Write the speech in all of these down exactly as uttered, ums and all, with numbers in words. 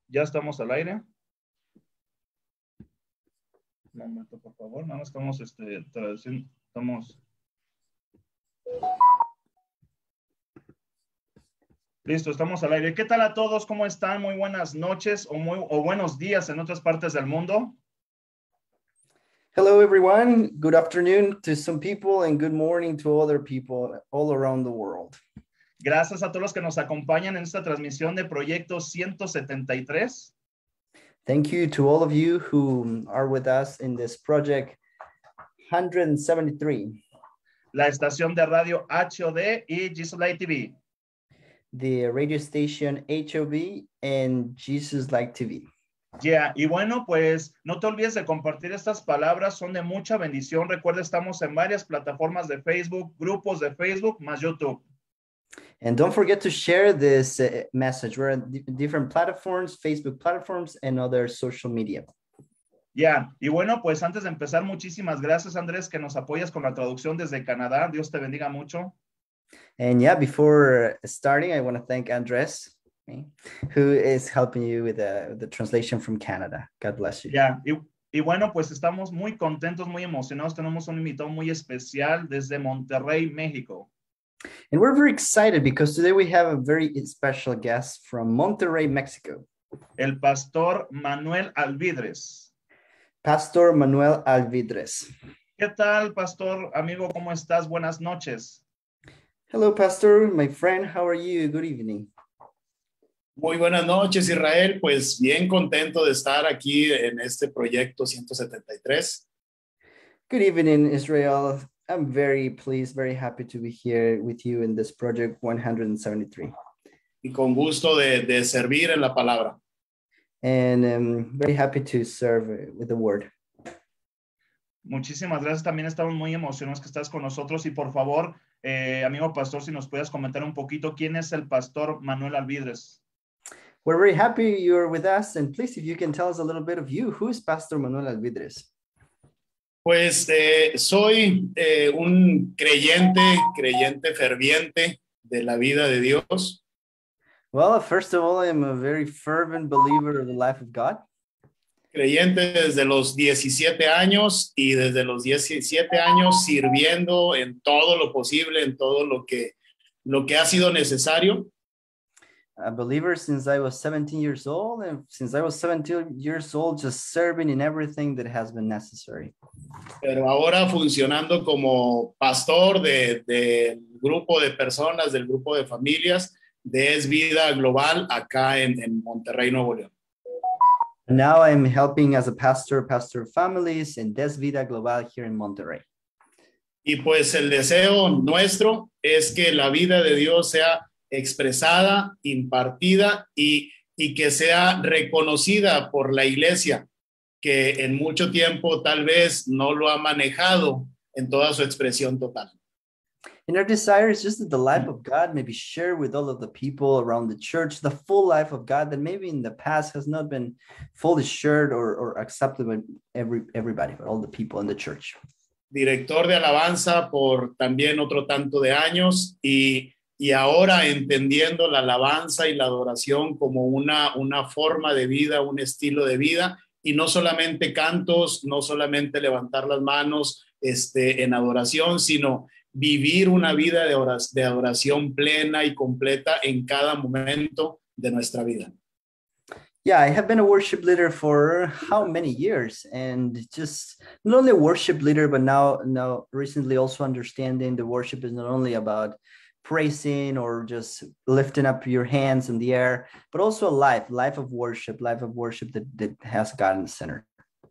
Ya estamos al aire. Un momento, por favor. Nada más estamos este, traduciendo. Estamos. Listo, estamos al aire. ¿Qué tal a todos? ¿Cómo están? Muy buenas noches o, muy, o buenos días en otras partes del mundo. Hello, everyone. Good afternoon to some people and good morning to other people all around the world. Gracias a todos los que nos acompañan en esta transmisión de Proyecto ciento setenta y tres. Thank you to all of you who are with us in this project one hundred seventy-three. La estación de radio H O D y Jesus Light T V. The radio station H O B and Jesus Light T V. Yeah. Y bueno, pues no te olvides de compartir estas palabras, son de mucha bendición. Recuerda, estamos en varias plataformas de Facebook, grupos de Facebook, más YouTube. And don't forget to share this uh, message. We're on different platforms, Facebook platforms, and other social media. Ya, yeah. Y bueno, pues antes de empezar, muchísimas gracias, Andrés, que nos apoyas con la traducción desde Canadá. Dios te bendiga mucho. And yeah, before starting, I want to thank Andres, who is helping you with the, the translation from Canada. God bless you. Ya, yeah. y, y bueno, pues estamos muy contentos, muy emocionados. Tenemos un invitado muy especial desde Monterrey, México. And we're very excited because today we have a very special guest from Monterrey, Mexico. El pastor Manuel Alvidres. Pastor Manuel Alvidres. ¿Qué tal, pastor, amigo? ¿Cómo estás? Buenas noches. Hello, pastor, my friend. How are you? Good evening. Muy buenas noches, Israel. Pues bien contento de estar aquí en este proyecto ciento setenta y tres. Good evening, Israel. I'm very pleased, very happy to be here with you in this project one hundred seventy-three. Y con gusto de, de servir en la palabra. And I'm very happy to serve with the word. Muchísimas gracias. También estamos muy emocionados que estás con nosotros. Y por favor, eh, amigo pastor, si nos puedes comentar un poquito, ¿quién es el pastor Manuel Alvidres? We're very happy you're with us. And please, if you can tell us a little bit of you, who is Pastor Manuel Alvidres? Pues eh, soy eh, un creyente, creyente ferviente de la vida de Dios. Well, first of all, I am a very fervent believer of the life of God. Creyente desde los diecisiete años y desde los diecisiete años sirviendo en todo lo posible, en todo lo que, lo que ha sido necesario. A believer since I was seventeen years old, and since I was seventeen years old, just serving in everything that has been necessary. Pero ahora funcionando como pastor del de grupo de personas, del grupo de familias de Es Vida Global acá en, en Monterrey, Nuevo León. Now I'm helping as a pastor, pastor of families in Des Vida Global here in Monterrey. Y pues el deseo nuestro es que la vida de Dios sea expresada, impartida y, y que sea reconocida por la iglesia, que en mucho tiempo tal vez no lo ha manejado en toda su expresión total. And our desire is just that the life of God may be shared with all of the people around the church, the full life of God that maybe in the past has not been fully shared or, or accepted by every, everybody, but all the people in the church. Director de alabanza por también otro tanto de años y Y ahora entendiendo la alabanza y la adoración como una, una forma de vida, un estilo de vida, y no solamente cantos, no solamente levantar las manos este, en adoración, sino vivir una vida de, oras, de adoración plena y completa en cada momento de nuestra vida. Yeah, I have been a worship leader for how many years, and just not only a worship leader, but now, now recently also understanding the worship is not only about praising or just lifting up your hands in the air, but also a life, life of worship, life of worship that, that has God in the center.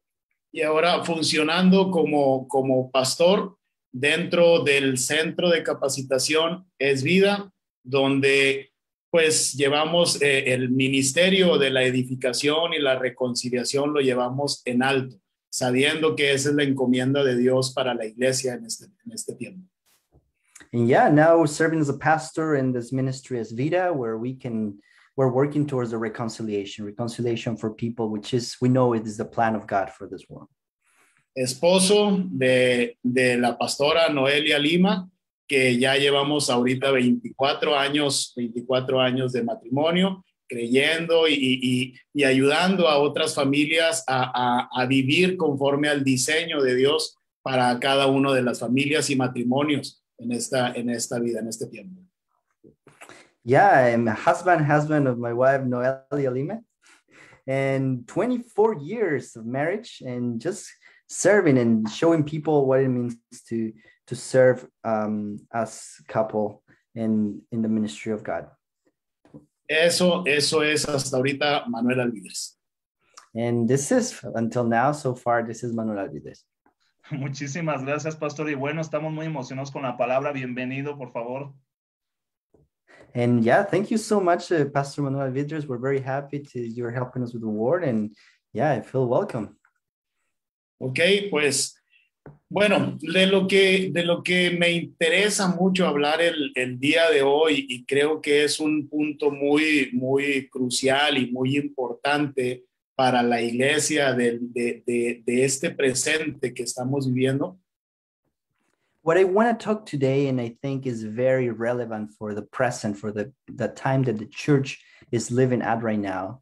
Y ahora funcionando como, como pastor dentro del centro de capacitación Es Vida, donde pues llevamos eh, el ministerio de la edificación y la reconciliación lo llevamos en alto, sabiendo que esa es la encomienda de Dios para la iglesia en este, en este tiempo. And yeah, now serving as a pastor in this ministry as Vida, where we can, we're working towards the reconciliation, reconciliation for people, which is, we know it is the plan of God for this world. Esposo de, de la pastora Noelia Lima, que ya llevamos ahorita veinticuatro años, veinticuatro años de matrimonio creyendo y, y, y ayudando a otras familias a, a, a vivir conforme al diseño de Dios para cada una de las familias y matrimonios en esta, en esta vida, en este tiempo. Yeah, I'm a husband, husband of my wife, Noelia Lima, and twenty-four years of marriage and just serving and showing people what it means to, to serve um, as a couple in, in the ministry of God. Eso, eso es hasta ahorita Manuel Alvidres. And this is, until now, so far, this is Manuel Alvidres. Muchísimas gracias, pastor. Y bueno, estamos muy emocionados con la palabra. Bienvenido, por favor. And yeah, thank you so much, uh, Pastor Manuel Alvidres. We're very happy to you're helping us with the word. And yeah, I feel welcome. Ok, pues, bueno, de lo que, de lo que me interesa mucho hablar el, el día de hoy, y creo que es un punto muy, muy crucial y muy importante para la iglesia de, de, de, de este presente que estamos viviendo. What I want to talk today, and I think is very relevant for the present, for the, the time that the church is living at right now.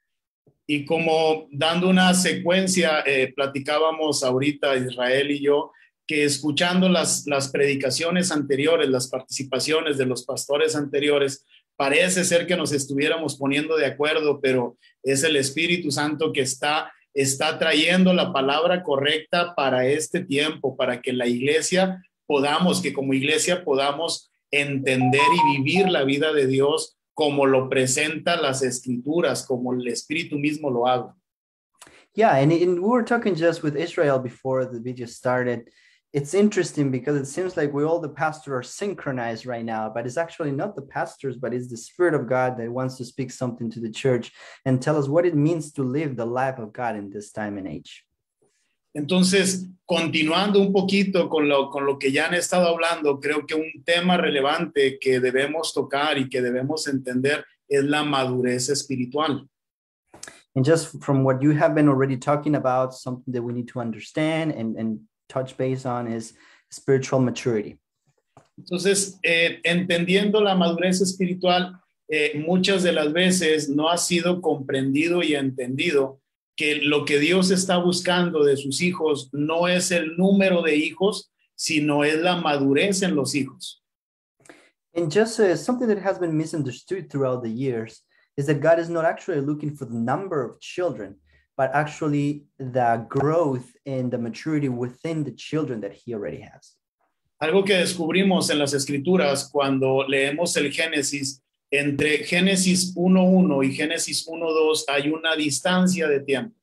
Y como dando una secuencia, eh, platicábamos ahorita Israel y yo, que escuchando las, las predicaciones anteriores, las participaciones de los pastores anteriores, parece ser que nos estuviéramos poniendo de acuerdo, pero es el Espíritu Santo que está, está trayendo la palabra correcta para este tiempo, para que la iglesia podamos, que como iglesia podamos entender y vivir la vida de Dios como lo presenta las escrituras, como el Espíritu mismo lo haga. Yeah, and, and we were talking just with Israel before the video started. It's interesting because it seems like we all the pastors are synchronized right now, but it's actually not the pastors, but it's the Spirit of God that wants to speak something to the church and tell us what it means to live the life of God in this time and age. Entonces, continuando un poquito con lo, con lo que ya han estado hablando, creo que un tema relevante que debemos tocar y que debemos entender es la madurez espiritual. And just from what you have been already talking about, something that we need to understand and, and touch base on is spiritual maturity. Entonces, eh, entendiendo la madurez espiritual, eh, muchas de las veces no ha sido comprendido y entendido que lo que Dios está buscando de sus hijos no es el número de hijos, sino es la madurez en los hijos. And just uh, something that has been misunderstood throughout the years is that God is not actually looking for the number of children, but actually the growth and the maturity within the children that he already has. Algo que descubrimos en las escrituras cuando leemos el Génesis, entre Génesis uno uno y Génesis uno dos hay una distancia de tiempo.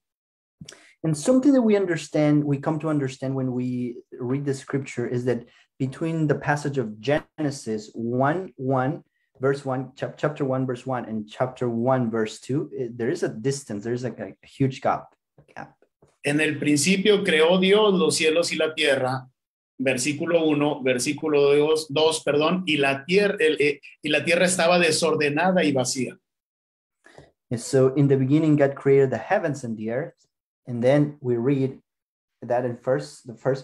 And something that we understand, we come to understand when we read the scripture is that between the passage of Genesis one one, verse one, chap- chapter one, verse one, and chapter one, verse two, it, there is a distance, there is like a huge gap. gap. En el principio creó Dios los cielos y la tierra, versículo uno, versículo dos, perdón, y la tierra, el, eh, y la tierra estaba desordenada y vacía. And so in the beginning, God created the heavens and the earth. And then we read that in first, the first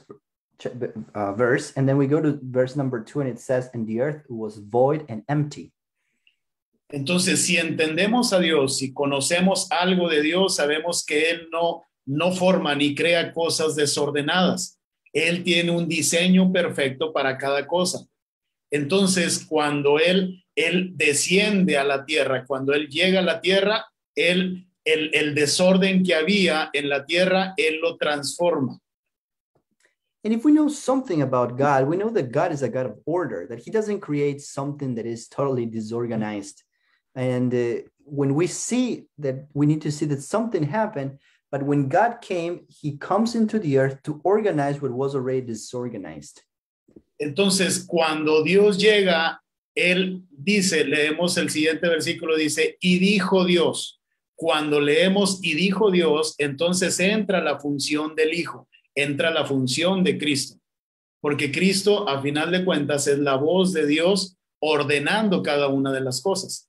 uh, verse, and then we go to verse number two, and it says, and the earth was void and empty. Entonces, si entendemos a Dios, si conocemos algo de Dios, sabemos que Él no, no forma ni crea cosas desordenadas. Él tiene un diseño perfecto para cada cosa. Entonces, cuando Él, él desciende a la tierra, cuando Él llega a la tierra, Él, el, el desorden que había en la tierra, Él lo transforma. And if we know something about God, we know that God is a God of order, that he doesn't create something that is totally disorganized. And uh, when we see that, we need to see that something happened, but when God came, he comes into the earth to organize what was already disorganized. Entonces, cuando Dios llega, Él dice, leemos el siguiente versículo, dice, y dijo Dios. Cuando leemos y dijo Dios, entonces entra la función del Hijo, entra la función de Cristo. Porque Cristo, a final de cuentas, es la voz de Dios ordenando cada una de las cosas.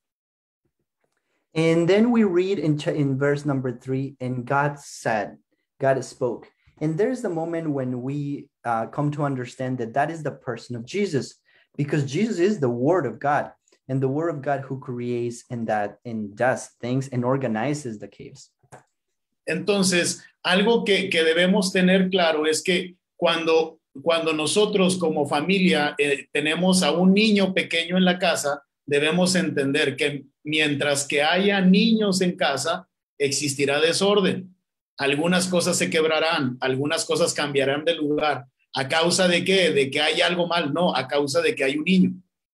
And then we read in, in verse number three, and God said, God spoke. And there's the moment when we uh, come to understand that that is the person of Jesus, because Jesus is the word of God. and the word of God who creates and that and does things and organizes the chaos. Entonces, algo que, que debemos tener claro es que cuando, cuando nosotros como familia eh, tenemos a un niño pequeño en la casa, debemos entender que mientras que haya niños en casa, existirá desorden. Algunas cosas se quebrarán, algunas cosas cambiarán de lugar. ¿A causa de qué? ¿De que hay algo mal? No, a causa de que hay un niño.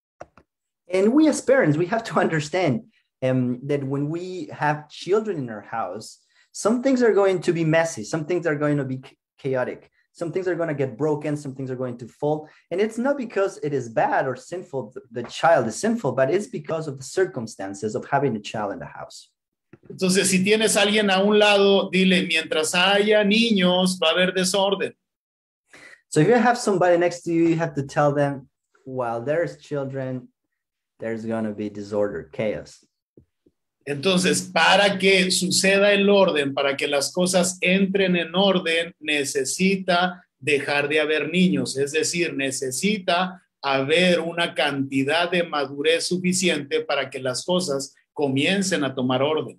And we as parents, we have to understand um, that when we have children in our house, some things are going to be messy. Some things are going to be chaotic. Some things are going to get broken. Some things are going to fall. And it's not because it is bad or sinful, the child is sinful, but it's because of the circumstances of having a child in the house. Entonces, si tienes a alguien a un lado, dile, mientras haya niños, va a haber desorden. So if you have somebody next to you, you have to tell them, while there's children, there's going to be disorder, chaos. Entonces, para que suceda el orden, para que las cosas entren en orden, necesita dejar de haber niños. Es decir, necesita haber una cantidad de madurez suficiente para que las cosas comiencen a tomar orden.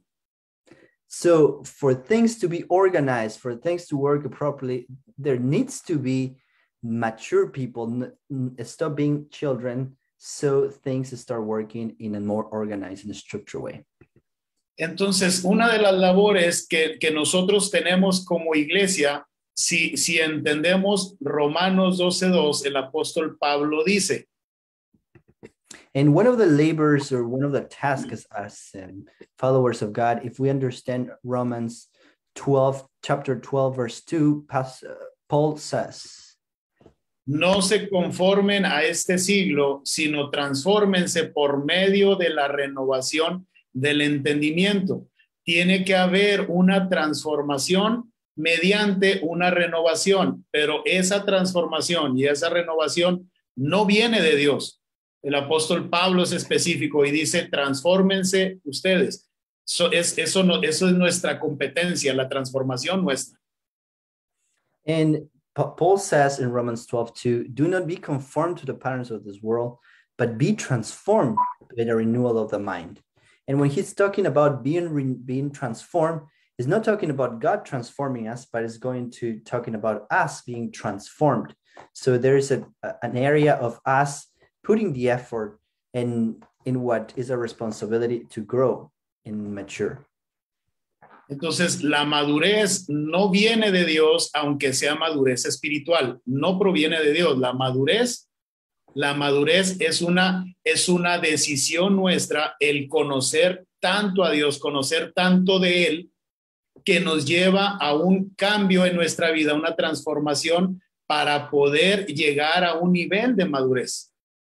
So for things to be organized, for things to work properly, there needs to be mature people, stop being children, so things start working in a more organized and structured way. Entonces, una de las labores que, que nosotros tenemos como iglesia, si, si entendemos Romanos doce dos, el apóstol Pablo dice, and one of the labors or one of the tasks as um, followers of God, if we understand Romans twelve, chapter twelve, verse two, Paul says, no se conformen a este siglo, sino transfórmense por medio de la renovación del entendimiento. Tiene que haber una transformación mediante una renovación, pero esa transformación y esa renovación no viene de Dios. El apóstol Pablo es específico y dice, transfórmense ustedes. Eso es, eso no, eso es nuestra competencia, la transformación nuestra. And Paul says in Romans twelve two, do not be conformed to the patterns of this world, but be transformed by the renewal of the mind. And when he's talking about being, re, being transformed, he's not talking about God transforming us, but it's going to talking about us being transformed. So there is a, an area of us putting the effort in, in what is a responsibility to grow and mature. Entonces, la madurez no viene de Dios, aunque sea madurez espiritual. No proviene de Dios. La madurez, la madurez es una, es una decisión nuestra, el conocer tanto a Dios, conocer tanto de Él, que nos lleva a un cambio en nuestra vida, una transformación para poder llegar a un nivel de madurez.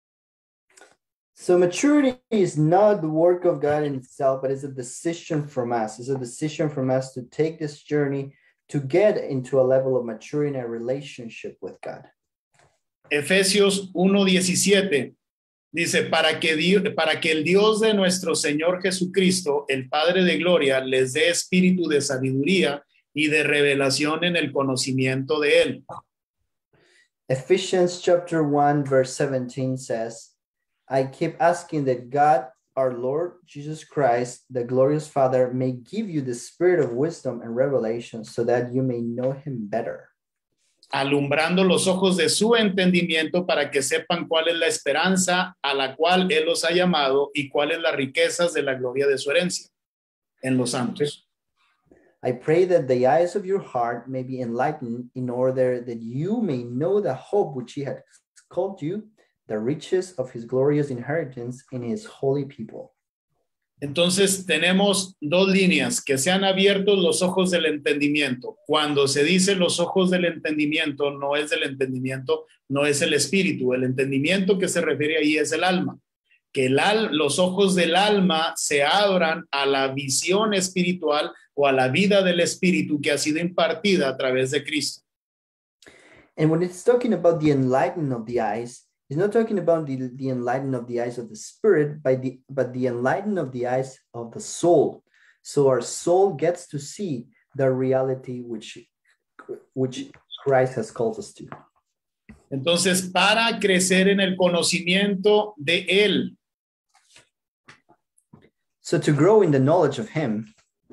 So maturity is not the work of God in itself, but it's a decision from us. It's a decision from us to take this journey to get into a level of maturity in a relationship with God. Efesios uno diecisiete dice, para que, Dios, para que el Dios de nuestro Señor Jesucristo, el Padre de Gloria, les dé espíritu de sabiduría y de revelación en el conocimiento de Él. Ephesians chapter one, verse seventeen says, I keep asking that God, our Lord Jesus Christ, the glorious Father, may give you the spirit of wisdom and revelation so that you may know him better. Alumbrando los ojos de su entendimiento para que sepan cuál es la esperanza a la cual Él los ha llamado y cuáles las riquezas de la gloria de su herencia en los santos. I pray that the eyes of your heart may be enlightened in order that you may know the hope which he has called you, the riches of his glorious inheritance in his holy people. Entonces tenemos dos líneas, que se han abierto los ojos del entendimiento. Cuando se dice los ojos del entendimiento, no es del entendimiento, no es el espíritu. El entendimiento que se refiere ahí es el alma. Que el al, los ojos del alma se abran a la visión espiritual o a la vida del espíritu que ha sido impartida a través de Cristo. And when it's talking about the enlightening of the eyes, it's not talking about the, the enlightening of the eyes of the spirit, by the, but the enlightening of the eyes of the soul. So our soul gets to see the reality which, which Christ has called us to. Entonces, para crecer en el conocimiento de Él, So to grow in the knowledge of him,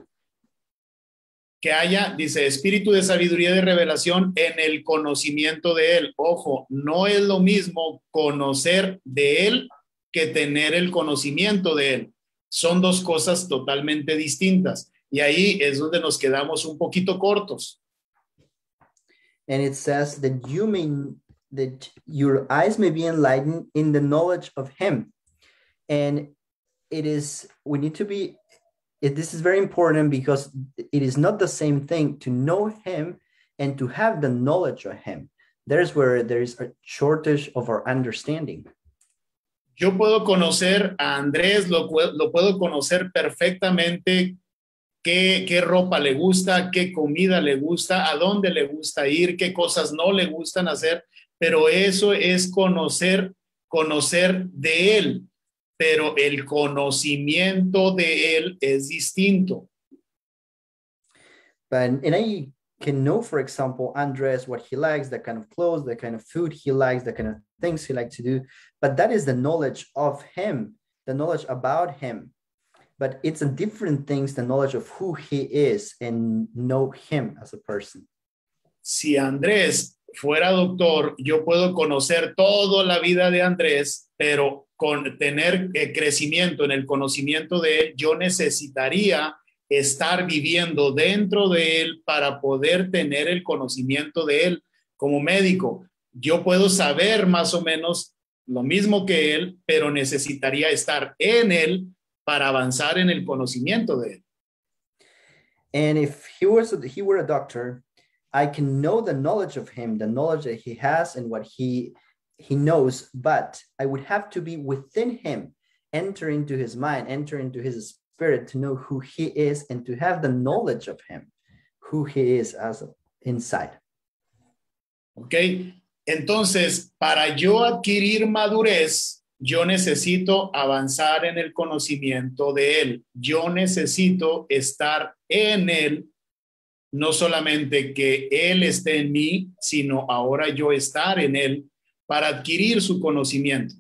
que haya, dice, espíritu de sabiduría y de revelación en el conocimiento de él. Ojo, no es lo mismo conocer de él que tener el conocimiento de él. Son dos cosas totalmente distintas. Y ahí es donde nos quedamos un poquito cortos. and it says that you may, that your eyes may be enlightened in the knowledge of him. And it is, we need to be, it, this is very important because it is not the same thing to know him and to have the knowledge of him. There's where there is a shortage of our understanding. Yo puedo conocer a Andrés, lo, lo puedo conocer perfectamente, qué, qué ropa le gusta, qué comida le gusta, a dónde le gusta ir, qué cosas no le gustan hacer, pero eso es conocer, conocer de él, pero el conocimiento de él es distinto. But, and I can know, for example, Andres, what he likes, the kind of clothes, the kind of food he likes, the kind of things he likes to do. But that is the knowledge of him, the knowledge about him. But it's a different things, the knowledge of who he is and know him as a person. Si Andrés fuera doctor, yo puedo conocer toda la vida de Andrés, pero con tener eh, crecimiento en el conocimiento de él, yo necesitaría estar viviendo dentro de él para poder tener el conocimiento de él como médico. Yo puedo saber más o menos lo mismo que él, pero necesitaría estar en él para avanzar en el conocimiento de él. And if he was a, he were a doctor, I can know the knowledge of him, the knowledge that he has and what he he knows, but I would have to be within him, enter into his mind, enter into his spirit to know who he is and to have the knowledge of him, who he is as a, inside. ¿Ok? Entonces, para yo adquirir madurez, yo necesito avanzar en el conocimiento de él. Yo necesito estar en él, no solamente que él esté en mí, sino ahora yo estar en él para adquirir su conocimiento.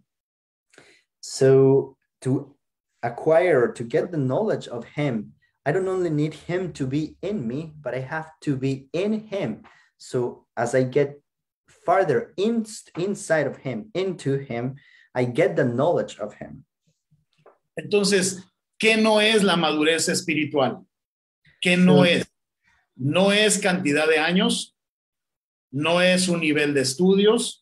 So to acquire, to get the knowledge of him, I don't only need him to be in me, but I have to be in him. So as I get farther in, inside of him, into him, I get the knowledge of him. Entonces, ¿qué no es la madurez espiritual? ¿Qué no So, es? No es cantidad de años, no es un nivel de estudios,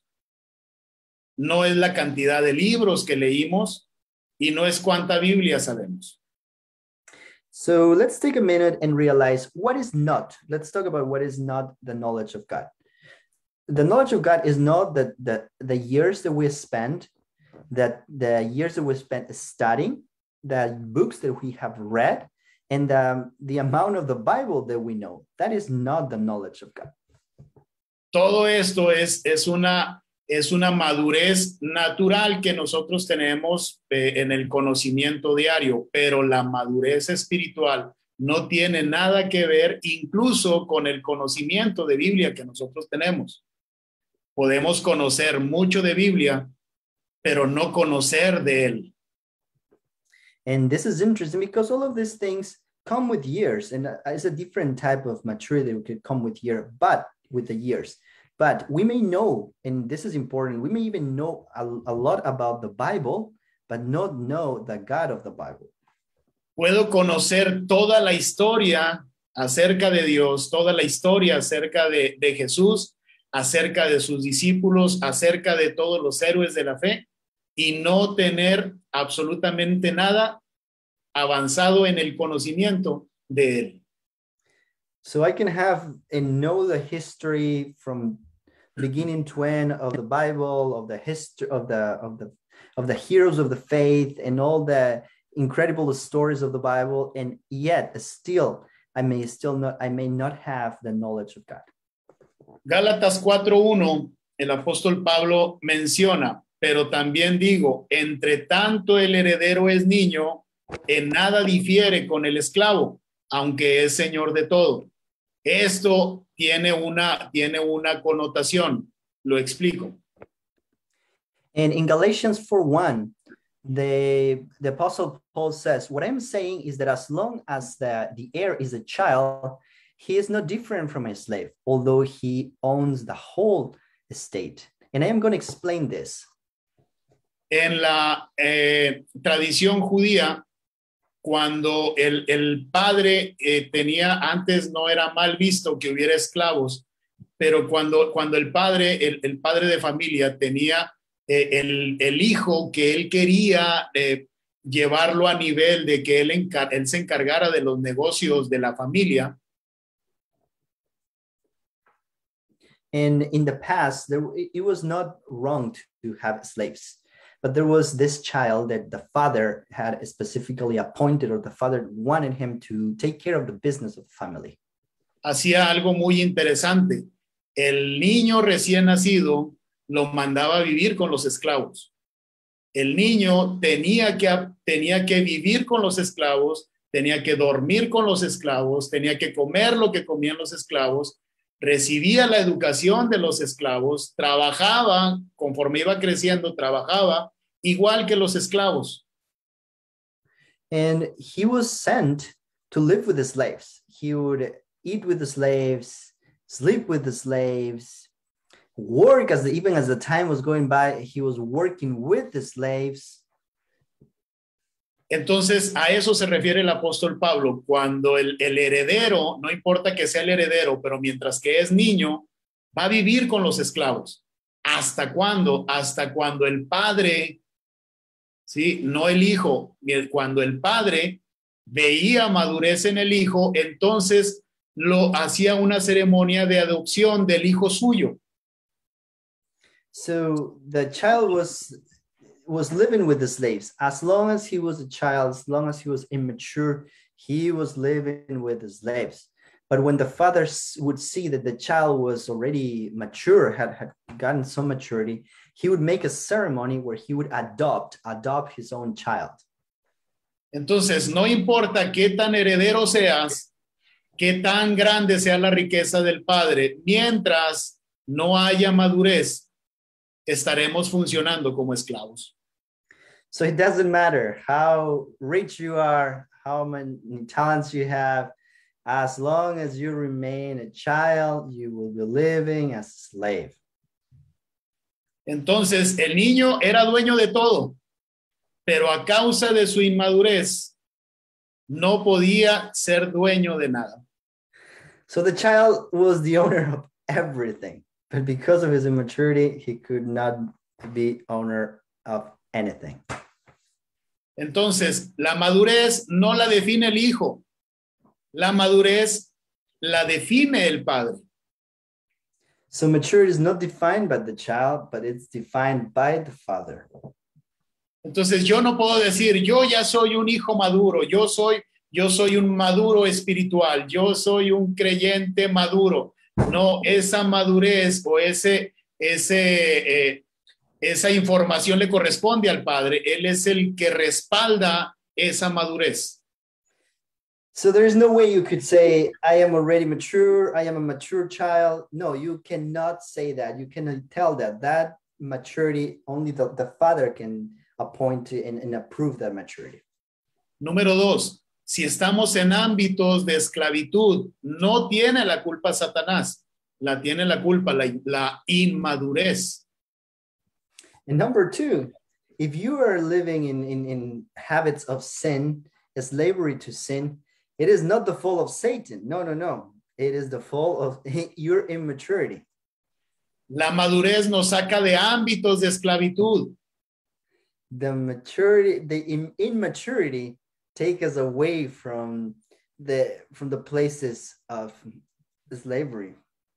no es la cantidad de libros que leímos y no es cuánta Biblia sabemos. So let's take a minute and realize what is not. Let's talk about what is not the knowledge of God. The knowledge of God is not that the, the years that we spend, that the years that we spent studying, the books that we have read, and um, the amount of the Bible that we know. That is not the knowledge of God. Todo esto es, es, una, es una madurez natural que nosotros tenemos eh, en el conocimiento diario, pero la madurez espiritual no tiene nada que ver incluso con el conocimiento de Biblia que nosotros tenemos. Podemos conocer mucho de Biblia, pero no conocer de él. And this is interesting because all of these things come with years, and it's a different type of maturity that could come with year, but with the years. But we may know, and this is important, we may even know a, a lot about the Bible, but not know the God of the Bible. Puedo conocer toda la historia acerca de Dios, toda la historia acerca de, de Jesús, acerca de sus discípulos, acerca de todos los héroes de la fe, y no tener absolutamente nada avanzado en el conocimiento de él. So I can have and know the history from beginning to end of the Bible, of the history of the of the of the heroes of the faith, and all the incredible stories of the Bible, and yet still I may still not I may not have the knowledge of God. Gálatas cuatro uno, el apóstol Pablo menciona, pero también digo, entre tanto el heredero es niño, en nada difiere con el esclavo, aunque es señor de todo. Esto tiene una, tiene una connotación, lo explico. And in Galatians four one, The, the Apostle Paul says, what I'm saying is that as long as the, the heir is a child, he is no different from a slave, although he owns the whole estate. And I am going to explain this. En la eh, tradición judía, cuando el, el padre eh, tenía, antes no era mal visto que hubiera esclavos, pero cuando, cuando el padre, el, el padre de familia tenía eh, el, el hijo que él quería eh, llevarlo a nivel de que él, encar él se encargara de los negocios de la familia. And in the past, there, it was not wrong to have slaves. But there was this child that the father had specifically appointed, or the father wanted him to take care of the business of the family. Hacía algo muy interesante. El niño recién nacido lo mandaba a vivir con los esclavos. El niño tenía que, tenía que vivir con los esclavos, tenía que dormir con los esclavos, tenía que comer lo que comían los esclavos, recibía la educación de los esclavos, trabajaba, conforme iba creciendo, trabajaba igual que los esclavos. And he was sent to live with the slaves. He would eat with the slaves, sleep with the slaves, work as the, even as the time was going by, he was working with the slaves. Entonces, a eso se refiere el apóstol Pablo, cuando el, el heredero, no importa que sea el heredero, pero mientras que es niño, va a vivir con los esclavos. ¿Hasta cuándo? Hasta cuando el padre, ¿sí? No el hijo, cuando el padre veía madurez en el hijo, entonces lo hacía una ceremonia de adopción del hijo suyo. So the child was was living with the slaves. As long as he was a child, as long as he was immature, he was living with the slaves. But when the father would see that the child was already mature, had, had gotten some maturity, he would make a ceremony where he would adopt, adopt his own child. Entonces, no importa qué tan heredero seas, qué tan grande sea la riqueza del padre, mientras no haya madurez, estaremos funcionando como esclavos. So it doesn't matter how rich you are, how many talents you have, as long as you remain a child, you will be living as a slave. Entonces, el niño era dueño de todo, pero a causa de su inmadurez, no podía ser dueño de nada. So the child was the owner of everything, but because of his immaturity, he could not be owner of anything. Entonces, la madurez no la define el hijo. La madurez la define el padre. So maturity is not defined by the child, but it's defined by the father. Entonces, yo no puedo decir, yo ya soy un hijo maduro, yo soy, yo soy un maduro espiritual, yo soy un creyente maduro. No, esa madurez o ese, ese, eh, esa información le corresponde al padre. Él es el que respalda esa madurez. So there's no way you could say, I am already mature, I am a mature child. No, you cannot say that. You cannot tell that. That maturity, only the, the father can appoint to and, and approve that maturity. Número dos, si estamos en ámbitos de esclavitud, no tiene la culpa Satanás, la tiene la culpa la, la inmadurez. And number two, if you are living in, in, in habits of sin, slavery to sin, it is not the fault of Satan. No, no, no. It is the fault of your immaturity. La madurez nos saca de ámbitos de esclavitud. The maturity, the immaturity take us away from the, from the places of slavery.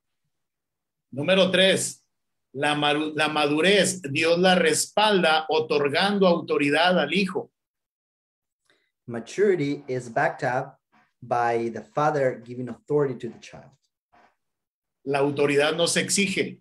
Número tres, la, la madurez, Dios la respalda otorgando autoridad al hijo. Maturity is backed up by the father giving authority to the child. La autoridad no se exige.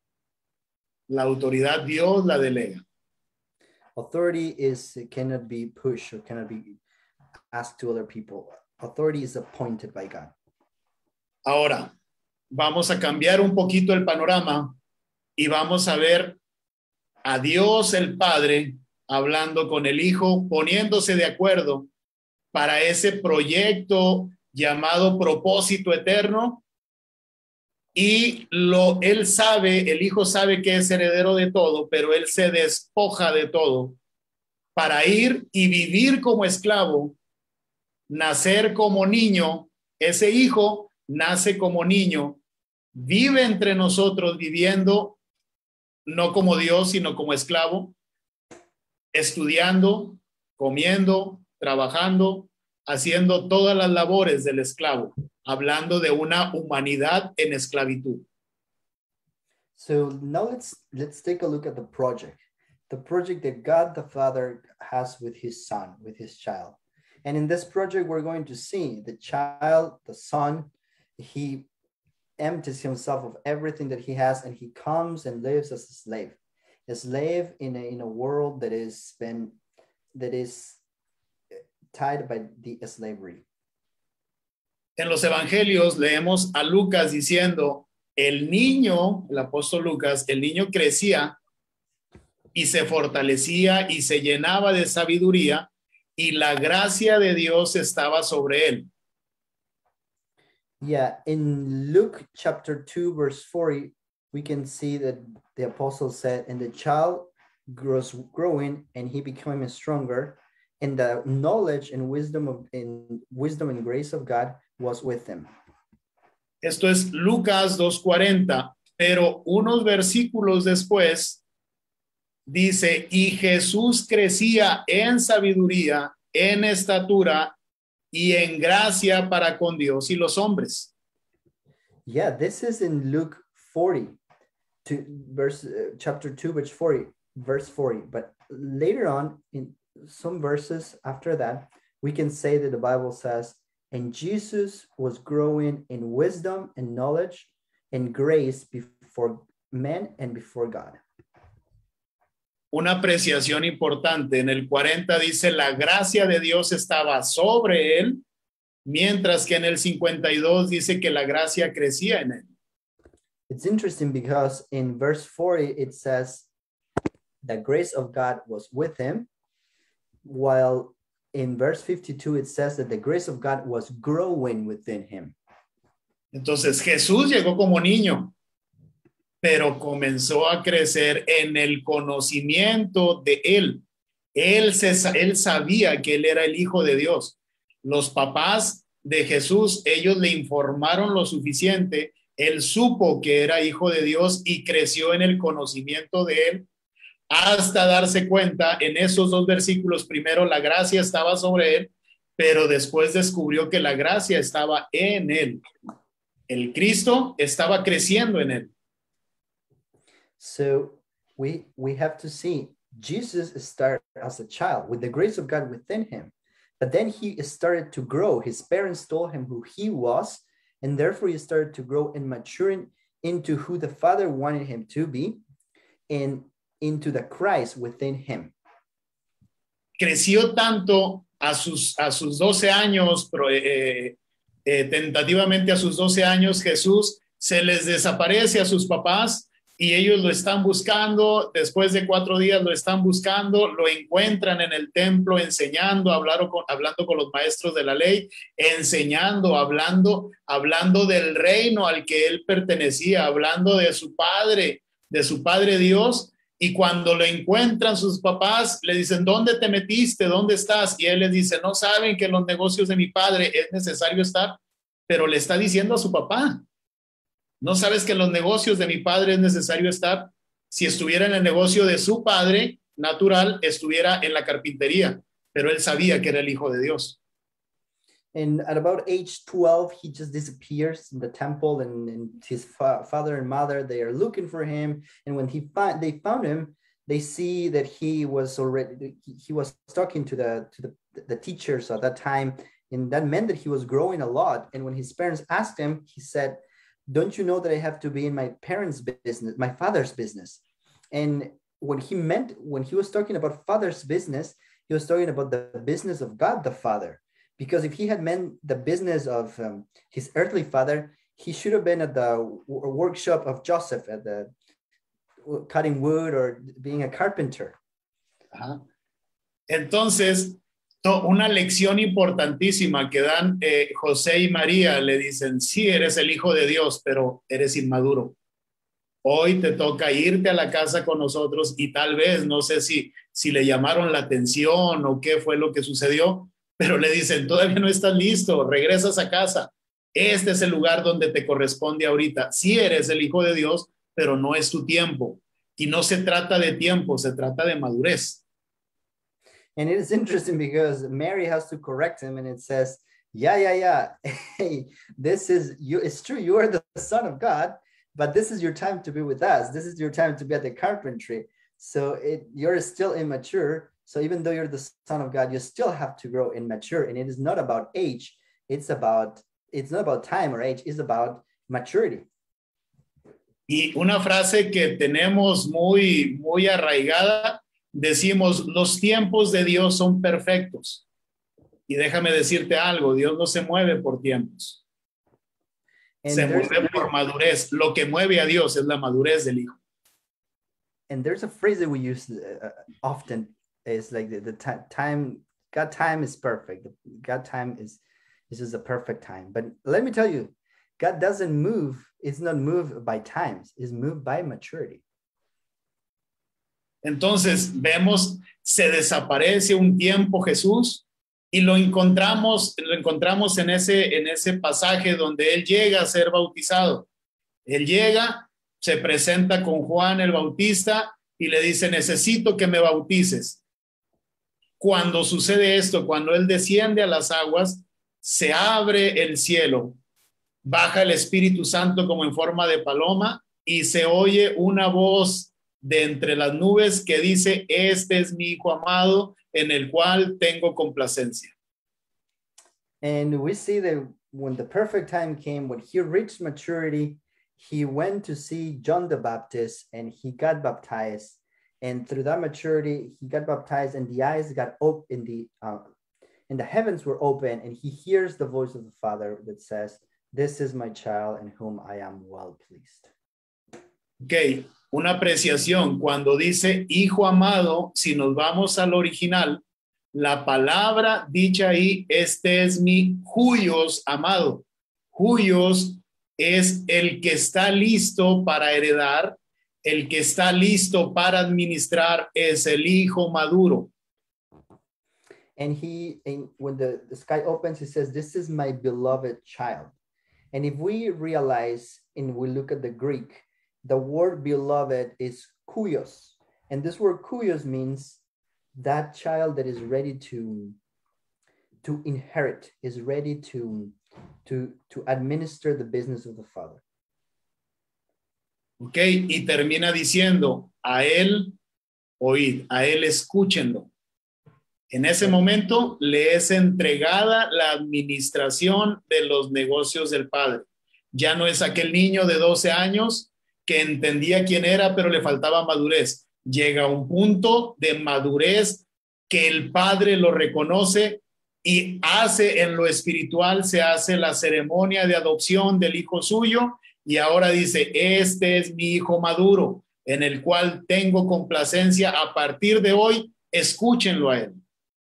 La autoridad Dios la delega. Authority is cannot be pushed or cannot be asked to other people. Authority is appointed by God. Ahora, vamos a cambiar un poquito el panorama y vamos a ver a Dios el Padre, hablando con el hijo, poniéndose de acuerdo para ese proyecto llamado propósito eterno. Y lo, él sabe, el hijo sabe que es heredero de todo, pero él se despoja de todo para ir y vivir como esclavo, nacer como niño. Ese hijo nace como niño, vive entre nosotros viviendo no como Dios, sino como esclavo, estudiando, comiendo, trabajando, haciendo todas las labores del esclavo, hablando de una humanidad en esclavitud. So now let's let's take a look at the project. The project that God the Father has with his son, with his child. And in this project, we're going to see the child, the son, he empties himself of everything that he has, and he comes and lives as a slave, a slave in a, in a world that is been, that is tied by the slavery. En los evangelios leemos a Lucas diciendo, el niño, el apóstol Lucas, el niño crecía y se fortalecía y se llenaba de sabiduría y la gracia de Dios estaba sobre él. Yeah, in Luke chapter two, verse forty, we can see that the apostle said, and the child grows growing and he became stronger, and the knowledge and wisdom of in wisdom and grace of God was with him. Esto es Lucas dos cuarenta, pero unos versículos después dice, y Jesús crecía en sabiduría, en estatura y en gracia para con Dios y los hombres. Yeah, this is in Luke forty, to verse uh, chapter two, verse forty, verse forty. But later on, in some verses after that, we can say that the Bible says, and Jesus was growing in wisdom and knowledge and grace before men and before God. Una apreciación importante, en el cuarenta dice, la gracia de Dios estaba sobre él, mientras que en el cincuenta y dos dice que la gracia crecía en él. It's interesting because in verse forty, it says the grace of God was with him, while in verse fifty-two, it says that the grace of God was growing within him. Entonces Jesús llegó como niño, pero comenzó a crecer en el conocimiento de él. Él, se, él sabía que él era el Hijo de Dios. Los papás de Jesús, ellos le informaron lo suficiente. Él supo que era Hijo de Dios y creció en el conocimiento de él hasta darse cuenta en esos dos versículos. Primero, la gracia estaba sobre él, pero después descubrió que la gracia estaba en él. El Cristo estaba creciendo en él. So we we have to see Jesus started as a child with the grace of God within him, but then he started to grow. His parents told him who he was, and therefore he started to grow and maturing into who the Father wanted him to be, and into the Christ within him. Creció tanto a sus, a sus doce años, pero, eh, eh, tentativamente a sus doce años, Jesús se les desaparece a sus papás y ellos lo están buscando. Después de cuatro días lo están buscando, lo encuentran en el templo enseñando, hablando con, hablando con los maestros de la ley, enseñando, hablando, hablando del reino al que él pertenecía, hablando de su padre, de su padre Dios. Y cuando lo encuentran sus papás, le dicen, ¿dónde te metiste? ¿Dónde estás? Y él les dice, no saben que en los negocios de mi padre es necesario estar, pero le está diciendo a su papá, ¿no sabes que en los negocios de mi padre es necesario estar? Si estuviera en el negocio de su padre natural, estuviera en la carpintería, pero él sabía que era el Hijo de Dios. And at about age twelve, he just disappears in the temple, and, and his fa father and mother, they are looking for him. And when he find, they found him, they see that he was already, he was talking to the, to the, the teachers at that time. And that meant that he was growing a lot. And when his parents asked him, he said, don't you know that I have to be in my parents' business, my father's business? And when he meant, when he was talking about father's business, he was talking about the business of God the Father. Because if he had meant the business of um, his earthly father, he should have been at the workshop of Joseph, at the cutting wood or being a carpenter. Ajá. Entonces, una lección importantísima que dan eh, José y María, le dicen, sí, eres el hijo de Dios, pero eres inmaduro. Hoy te toca irte a la casa con nosotros y tal vez, no sé si, si le llamaron la atención o qué fue lo que sucedió, pero le dicen, todavía no estás listo, regresas a casa. Este es el lugar donde te corresponde ahorita. Sí eres el hijo de Dios, pero no es tu tiempo. Y no se trata de tiempo, se trata de madurez. And it is interesting because Mary has to correct him and it says, yeah, yeah, yeah. Hey, this is you. It's true. You are the son of God, but this is your time to be with us. This is your time to be at the carpentry. So it, you're still immature. So even though you're the son of God, you still have to grow and mature. And it is not about age. It's about, it's not about time or age. It's about maturity. Y una frase que tenemos muy, muy arraigada, decimos, los tiempos de Dios son perfectos. Y déjame decirte algo, Dios no se mueve por tiempos. And se mueve por madurez. Lo que mueve a Dios es la madurez del Hijo. And there's a phrase that we use uh, often is like the, the time, God time is perfect. God time is, this is a perfect time. But let me tell you, God doesn't move. It's not moved by times. It's moved by maturity. Entonces vemos, se desaparece un tiempo Jesús y lo encontramos, lo encontramos en ese, en ese pasaje donde él llega a ser bautizado. Él llega, se presenta con Juan el Bautista y le dice, necesito que me bautices. Cuando sucede esto, cuando él desciende a las aguas, se abre el cielo, baja el Espíritu Santo como en forma de paloma y se oye una voz de entre las nubes que dice, este es mi Hijo amado en el cual tengo complacencia. And we see that when the perfect time came, when he reached maturity, he went to see John the Baptist and he got baptized. And through that maturity, he got baptized and the eyes got open, in the, uh, and the heavens were open, and he hears the voice of the Father that says, this is my child in whom I am well pleased. Ok, una apreciación. Cuando dice hijo amado, si nos vamos al original, la palabra dicha ahí, este es mi huios amado. Huios es el que está listo para heredar, el que está listo para administrar, es el hijo maduro. And he, and when the, the sky opens, he says, this is my beloved child. And if we realize and we look at the Greek, the word beloved is kuios. And this word kuios means that child that is ready to, to inherit, is ready to, to, to administer the business of the Father. Ok, y termina diciendo, a él oíd, a él escúchenlo. En ese momento le es entregada la administración de los negocios del Padre. Ya no es aquel niño de doce años que entendía quién era, pero le faltaba madurez. Llega a un punto de madurez que el Padre lo reconoce y hace en lo espiritual, se hace la ceremonia de adopción del hijo suyo y ahora dice, este es mi hijo maduro, en el cual tengo complacencia. A partir de hoy, escúchenlo a él.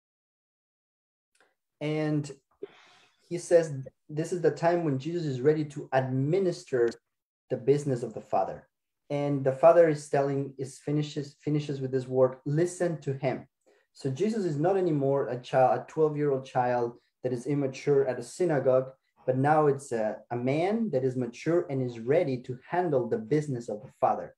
And he says, this is the time when Jesus is ready to administer the business of the Father. And the Father is telling, is finishes, finishes with this word, listen to him. So Jesus is not anymore a child, a twelve-year-old child that is immature at a synagogue, but now it's a, a man that is mature and is ready to handle the business of the Father.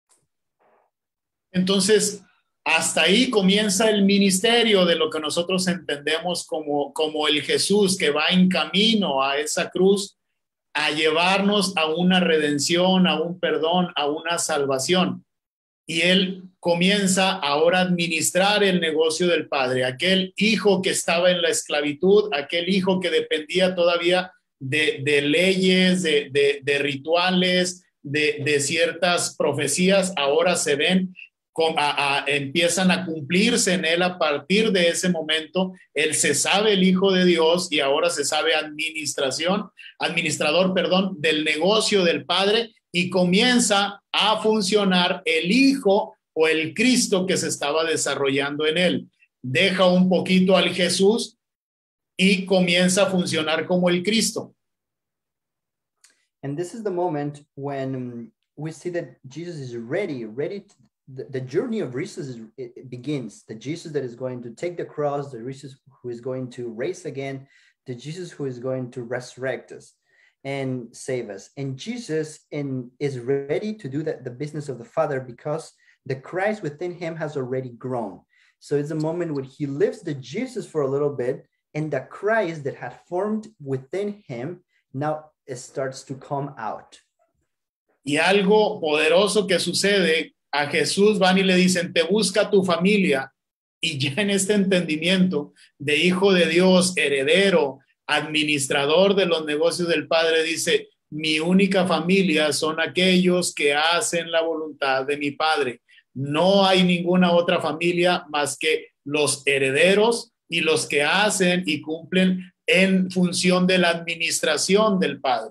Entonces, hasta ahí comienza el ministerio de lo que nosotros entendemos como, como el Jesús que va en camino a esa cruz a llevarnos a una redención, a un perdón, a una salvación. Y él comienza ahora a administrar el negocio del Padre. Aquel hijo que estaba en la esclavitud, aquel hijo que dependía todavía de, de leyes, de, de, de rituales, de, de ciertas profecías, ahora se ven A, a, empiezan a cumplirse en él. A partir de ese momento, él se sabe el Hijo de Dios y ahora se sabe administración, administrador, perdón, del negocio del Padre, y comienza a funcionar el Hijo o el Cristo que se estaba desarrollando en él. deja un poquito al Jesús y comienza a funcionar como el Cristo. And this is the moment when um, we see that Jesus is ready, ready. To, the, the journey of Jesus is, it, it begins. The Jesus that is going to take the cross, the Jesus who is going to raise again, the Jesus who is going to resurrect us and save us. And Jesus in, is ready to do that, the business of the Father, because the Christ within him has already grown. So it's a moment when he lives the Jesus for a little bit, and the Christ that had formed within him now it starts to come out. Y algo poderoso que sucede, a Jesús van y le dicen, te busca tu familia, y ya en este entendimiento de hijo de Dios, heredero, administrador de los negocios del Padre, dice, mi única familia son aquellos que hacen la voluntad de mi Padre. No hay ninguna otra familia más que los herederos y los que hacen y cumplen en función de la administración del Padre.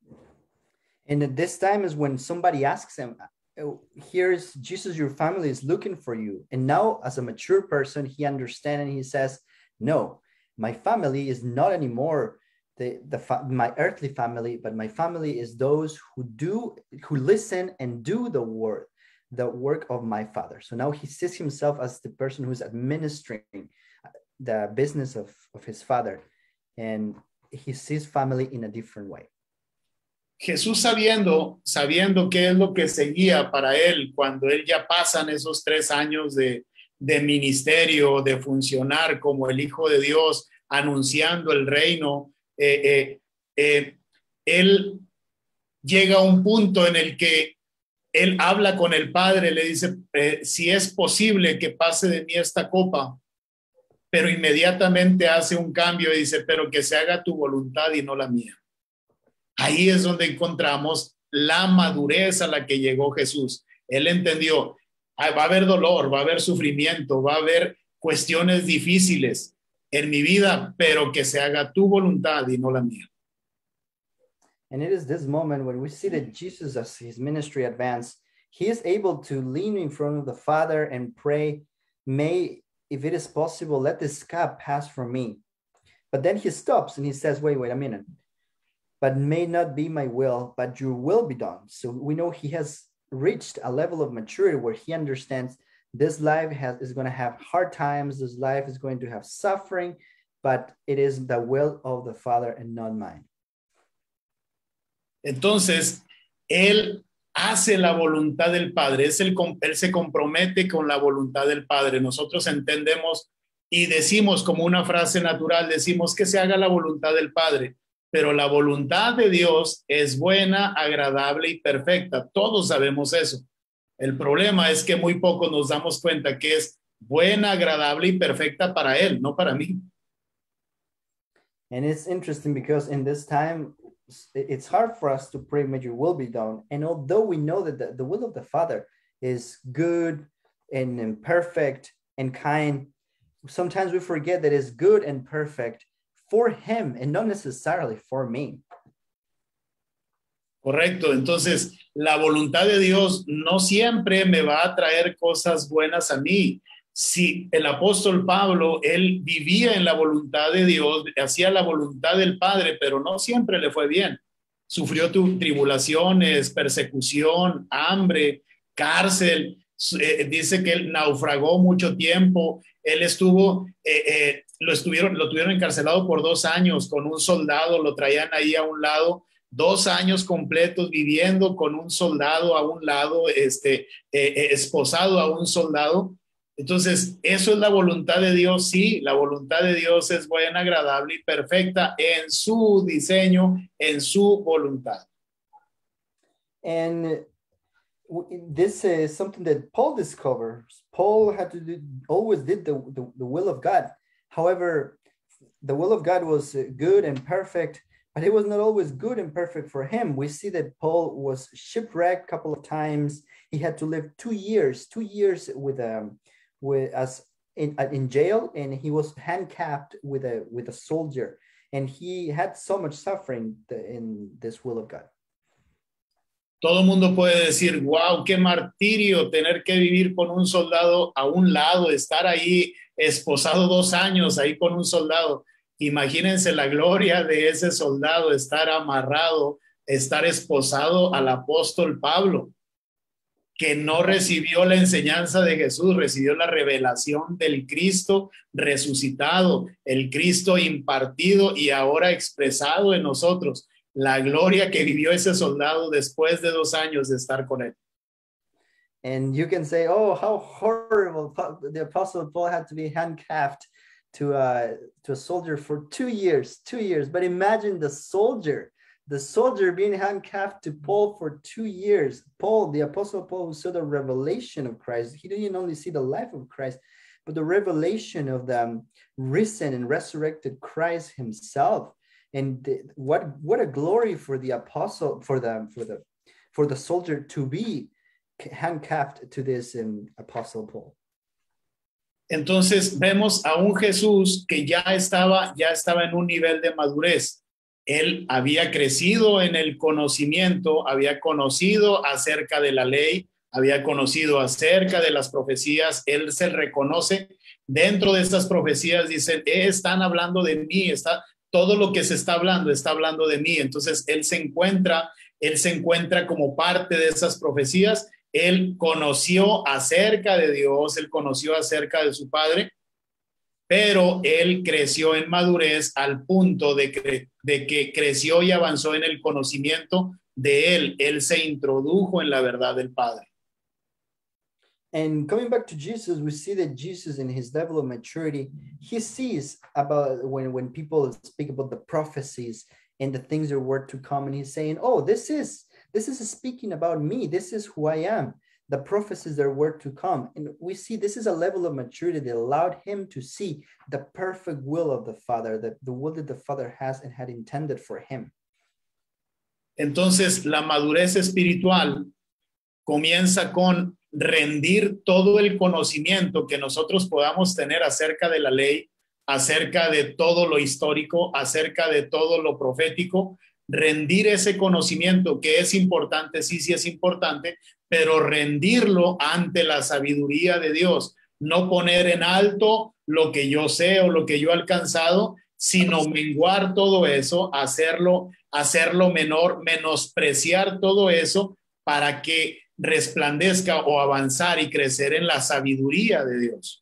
And at this time is when somebody asks him, oh, here's Jesus, your family is looking for you. And now as a mature person, he understands and he says, no, my family is not anymore the, the my earthly family, but my family is those who do, who listen and do the work, the work of my Father. So now he sees himself as the person who's administering the business of, of his Father. And he sees family in a different way. Jesús sabiendo, sabiendo qué es lo que seguía para él cuando él ya pasan esos tres años de, de ministerio, de funcionar como el Hijo de Dios, anunciando el reino, eh, eh, eh, él llega a un punto en el que él habla con el Padre, le dice, eh, si es posible que pase de mí esta copa, pero inmediatamente hace un cambio y dice, pero que se haga tu voluntad y no la mía. Ahí es donde encontramos la madurez a la que llegó Jesús. Él entendió, ah, va a haber dolor, va a haber sufrimiento, va a haber cuestiones difíciles en mi vida, pero que se haga tu voluntad y no la mía. And it is this moment when we see that Jesus, as his ministry advanced, he is able to lean in front of the Father and pray, may, if it is possible, let this cup pass from me. But then he stops and he says, wait, wait a minute. But may not be my will, but your will be done. So we know he has reached a level of maturity where he understands this life has, is going to have hard times. This life is going to have suffering, but it is the will of the Father and not mine. Entonces, él hace la voluntad del Padre. Es el, él se compromete con la voluntad del Padre. Nosotros entendemos y decimos como una frase natural, decimos que se haga la voluntad del Padre. Pero la voluntad de Dios es buena, agradable y perfecta. Todos sabemos eso. El problema es que muy poco nos damos cuenta que es buena, agradable y perfecta para Él, no para mí. And it's interesting because in this time, it's hard for us to pray, may your will be done. And although we know that the, the will of the Father is good and, and perfect and kind, sometimes we forget that it's good and perfect for him and not necessarily for me. Correcto. Entonces, la voluntad de Dios no siempre me va a traer cosas buenas a mí. Si el apóstol Pablo, él vivía en la voluntad de Dios, hacía la voluntad del Padre, pero no siempre le fue bien. Sufrió tribulaciones, persecución, hambre, cárcel. Eh, dice que él naufragó mucho tiempo. Él estuvo... Eh, eh, Lo, estuvieron, lo tuvieron encarcelado por dos años con un soldado, lo traían ahí a un lado, dos años completos viviendo con un soldado a un lado, este, eh, eh, esposado a un soldado. Entonces, eso es la voluntad de Dios. Sí, la voluntad de Dios es buena, agradable y perfecta en su diseño, en su voluntad. And this is something that Paul discovers. Paul had to do, always did the, the, the will of God. However, the will of God was good and perfect, but it was not always good and perfect for him. We see that Paul was shipwrecked a couple of times. He had to live two years, two years with um, with us in in jail, and he was handcuffed with a with a soldier, and he had so much suffering in this will of God. Todo el mundo puede decir, wow, qué martirio tener que vivir con un soldado a un lado, estar ahí esposado dos años ahí con un soldado. Imagínense la gloria de ese soldado, estar amarrado, estar esposado al apóstol Pablo, que no recibió la enseñanza de Jesús, recibió la revelación del Cristo resucitado, el Cristo impartido y ahora expresado en nosotros. La gloria que vivió ese soldado después de dos años de estar con él. And you can say, oh, how horrible the Apostle Paul had to be handcuffed to, uh, to a soldier for two years, two years. But imagine the soldier, the soldier being handcuffed to Paul for two years. Paul, the Apostle Paul, who saw the revelation of Christ. He didn't only see the life of Christ, but the revelation of the risen and resurrected Christ himself. And the, what what a glory for the apostle, for the for the for the soldier to be handcuffed to this um, apostle Paul. Entonces vemos a un Jesús que ya estaba ya estaba en un nivel de madurez. Él había crecido en el conocimiento, había conocido acerca de la ley, había conocido acerca de las profecías. Él se reconoce dentro de estas profecías. Dicen, eh, están hablando de mí, está todo lo que se está hablando, está hablando de mí. Entonces, él se encuentra, él se encuentra como parte de esas profecías. Él conoció acerca de Dios, él conoció acerca de su Padre, pero él creció en madurez al punto de que, de que creció y avanzó en el conocimiento de él. Él se introdujo en la verdad del Padre. And coming back to Jesus, we see that Jesus, in his level of maturity, he sees about when, when people speak about the prophecies and the things that were to come, and he's saying, oh, this is this is speaking about me. This is who I am. The prophecies that were to come. And we see this is a level of maturity that allowed him to see the perfect will of the Father, that the will that the Father has and had intended for him. Entonces, la madurez espiritual comienza con rendir todo el conocimiento que nosotros podamos tener acerca de la ley, acerca de todo lo histórico, acerca de todo lo profético, rendir ese conocimiento que es importante, sí, sí es importante, pero rendirlo ante la sabiduría de Dios, no poner en alto lo que yo sé o lo que yo he alcanzado, sino menguar todo eso, hacerlo, hacerlo menor, menospreciar todo eso para que resplandezca o avanzar y crecer en la sabiduría de Dios.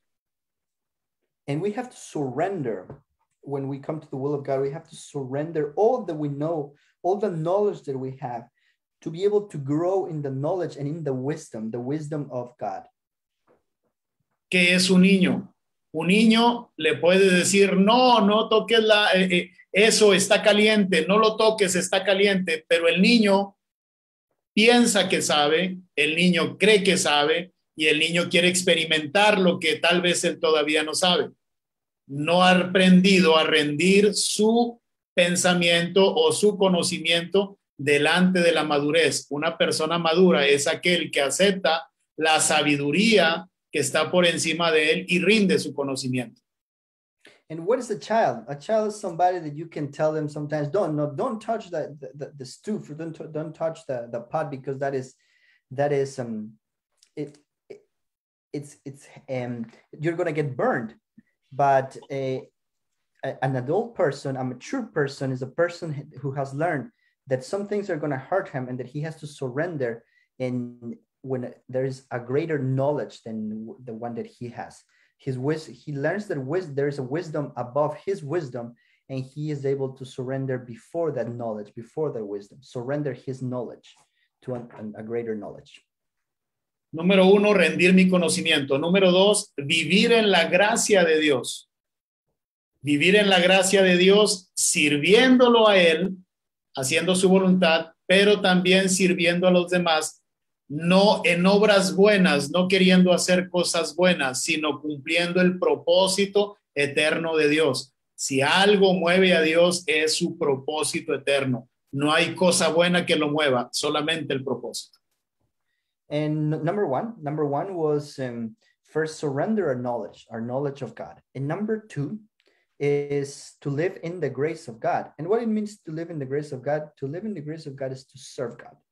And we have to surrender. When we come to the will of God, we have to surrender all that we know, all the knowledge that we have, to be able to grow in the knowledge and in the wisdom, the wisdom of God. ¿Qué es un niño? Un niño le puede decir, no, no toques la, eh, eh, eso está caliente, no lo toques, está caliente, pero el niño piensa que sabe, el niño cree que sabe y el niño quiere experimentar lo que tal vez él todavía no sabe. No ha aprendido a rendir su pensamiento o su conocimiento delante de la madurez. Una persona madura es aquel que acepta la sabiduría que está por encima de él y rinde su conocimiento. And what is a child? A child is somebody that you can tell them sometimes, don't, no, don't touch the, the, the stove, don't, don't touch the, the pot, because that is, that is, um, it, it it's, it's, um, you're going to get burned. But a, a, an adult person, a mature person, is a person who has learned that some things are going to hurt him and that he has to surrender in when there is a greater knowledge than the one that he has. His wisdom, he learns that wis- there is a wisdom above his wisdom, and he is able to surrender before that knowledge, before that wisdom, surrender his knowledge to a, a greater knowledge. Número uno, rendir mi conocimiento. Número dos, vivir en la gracia de Dios. Vivir en la gracia de Dios, sirviéndolo a Él, haciendo su voluntad, pero también sirviendo a los demás, no en obras buenas, no queriendo hacer cosas buenas, sino cumpliendo el propósito eterno de Dios. Si algo mueve a Dios, es su propósito eterno. No hay cosa buena que lo mueva, solamente el propósito. And number one, number one was um, first surrender our knowledge, our knowledge of God. And number two is to live in the grace of God. And what it means to live in the grace of God, to live in the grace of God is to serve God.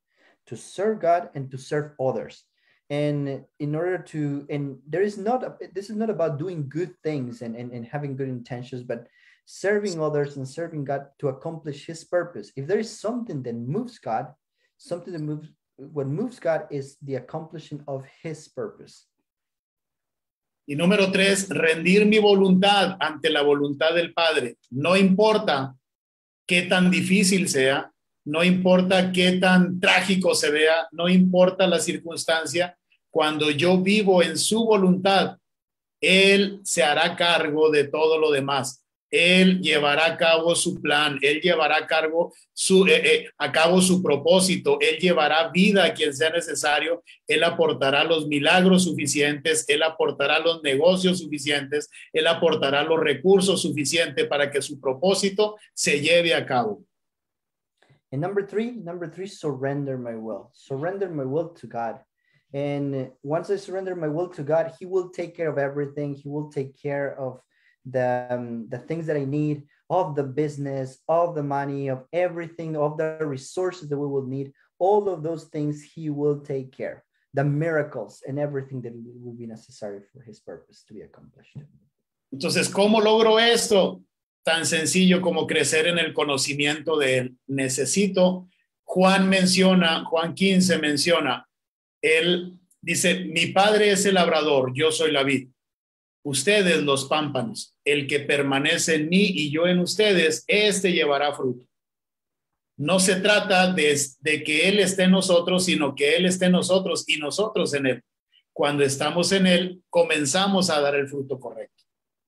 to serve God and to serve others. And in order to, and there is not, a, this is not about doing good things and, and, and having good intentions, but serving others and serving God to accomplish his purpose. If there is something that moves God, something that moves, what moves God is the accomplishing of his purpose. Y número tres, rendir mi voluntad ante la voluntad del Padre. No importa qué tan difícil sea, no importa qué tan trágico se vea, no importa la circunstancia, cuando yo vivo en su voluntad, Él se hará cargo de todo lo demás. Él llevará a cabo su plan, Él llevará a, cargo su, eh, eh, a cabo su propósito, Él llevará vida a quien sea necesario, Él aportará los milagros suficientes, Él aportará los negocios suficientes, Él aportará los recursos suficientes para que su propósito se lleve a cabo. And number three, number three, surrender my will. Surrender my will to God. And once I surrender my will to God, he will take care of everything. He will take care of the, um, the things that I need, of the business, of the money, of everything, of the resources that we will need. All of those things he will take care. The miracles and everything that will be necessary for his purpose to be accomplished. Entonces, ¿cómo logro esto? Tan sencillo como crecer en el conocimiento de él. Necesito, Juan menciona, Juan quince menciona, él dice, mi padre es el labrador, yo soy la vid. Ustedes los pámpanos, el que permanece en mí y yo en ustedes, este llevará fruto. No se trata de, de que él esté en nosotros, sino que él esté en nosotros y nosotros en él. Cuando estamos en él, comenzamos a dar el fruto correcto.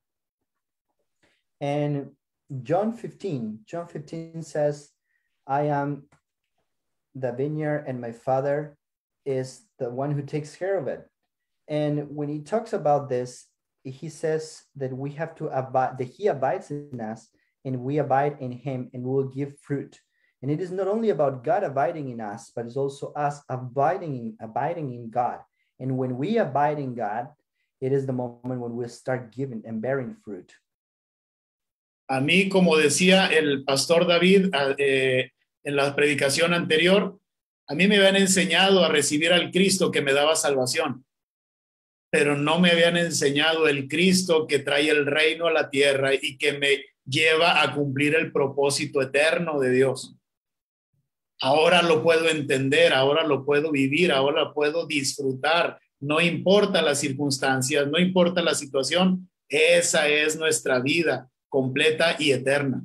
And John fifteen, John fifteen says, I am the vineyard and my Father is the one who takes care of it. And when he talks about this, he says that we have to abide, that he abides in us and we abide in him and we will give fruit. And it is not only about God abiding in us, but it's also us abiding in, abiding in God. And when we abide in God, it is the moment when we start giving and bearing fruit. A mí, como decía el pastor David eh, en la predicación anterior, a mí me habían enseñado a recibir al Cristo que me daba salvación, pero no me habían enseñado el Cristo que trae el reino a la tierra y que me lleva a cumplir el propósito eterno de Dios. Ahora lo puedo entender, ahora lo puedo vivir, ahora lo puedo disfrutar. No importa las circunstancias, no importa la situación, esa es nuestra vida completa y eterna.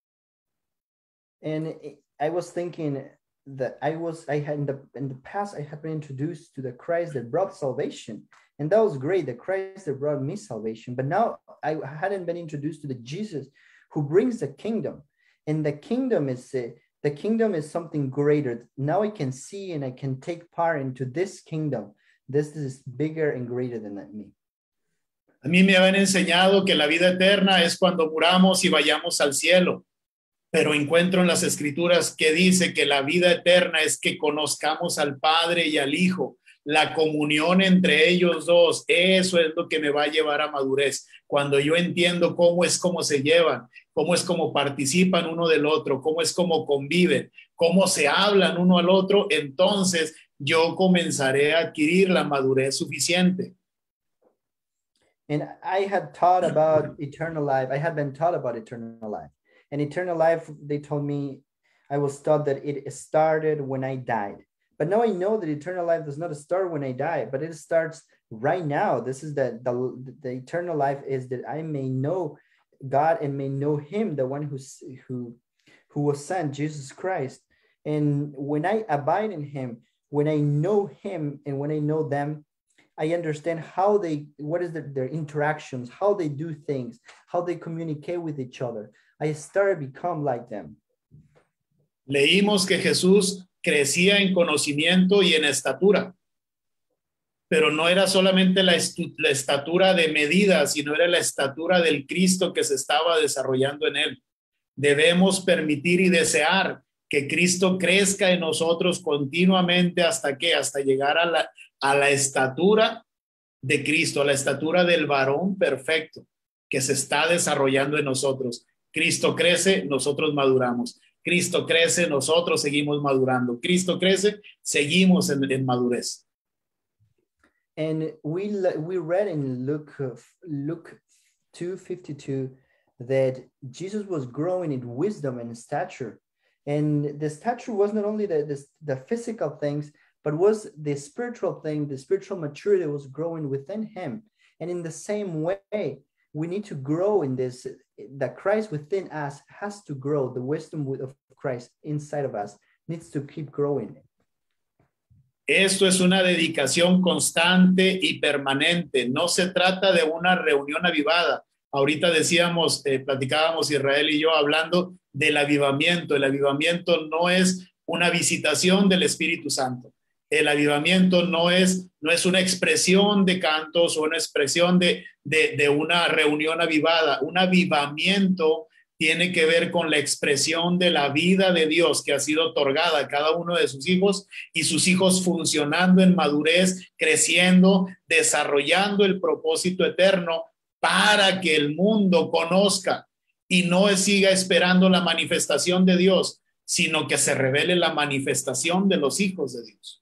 And I was thinking that I was, I had in the, in the past, I had been introduced to the Christ that brought salvation. And that was great, the Christ that brought me salvation. But now I hadn't been introduced to the Jesus who brings the kingdom. And the kingdom is, uh, the kingdom is something greater. Now I can see and I can take part into this kingdom. This is bigger and greater than me. A mí me habían enseñado que la vida eterna es cuando muramos y vayamos al cielo, pero encuentro en las escrituras que dice que la vida eterna es que conozcamos al Padre y al Hijo, la comunión entre ellos dos, eso es lo que me va a llevar a madurez. Cuando yo entiendo cómo es cómo se llevan, cómo es cómo participan uno del otro, cómo es cómo conviven, cómo se hablan uno al otro, entonces yo comenzaré a adquirir la madurez suficiente. And I had taught about eternal life. I had been taught about eternal life. And eternal life, they told me, I was taught that it started when I died. But now I know that eternal life does not start when I die, but it starts right now. This is the, the, the eternal life is that I may know God and may know him, the one who's, who, who was sent, Jesus Christ. And when I abide in him, when I know him and when I know them, I understand how they, what is the, their interactions, how they do things, how they communicate with each other. I start to become like them. Leímos que Jesús crecía en conocimiento y en estatura, pero no era solamente la, la estatura de medida, sino era la estatura del Cristo que se estaba desarrollando en él. Debemos permitir y desear que Cristo crezca en nosotros continuamente hasta que, hasta llegar a la, a la estatura de Cristo, a la estatura del varón perfecto que se está desarrollando en nosotros. Cristo crece, nosotros maduramos. Cristo crece, nosotros seguimos madurando. Cristo crece, seguimos en, en madurez. And we we read in Luke Luke two fifty-two that Jesus was growing in wisdom and stature, and the stature was not only the, the the physical things, but was the spiritual thing. The spiritual maturity was growing within him. And in the same way, we need to grow in this. That Christ within us has to grow. The wisdom of Christ inside of us needs to keep growing. Esto es una dedicación constante y permanente. No se trata de una reunión avivada. Ahorita decíamos, eh, platicábamos Israel y yo hablando del avivamiento. El avivamiento no es una visitación del Espíritu Santo. El avivamiento no es, no es una expresión de cantos o una expresión de, de, de una reunión avivada. Un avivamiento tiene que ver con la expresión de la vida de Dios que ha sido otorgada a cada uno de sus hijos y sus hijos funcionando en madurez, creciendo, desarrollando el propósito eterno para que el mundo conozca y no siga esperando la manifestación de Dios, sino que se revele la manifestación de los hijos de Dios.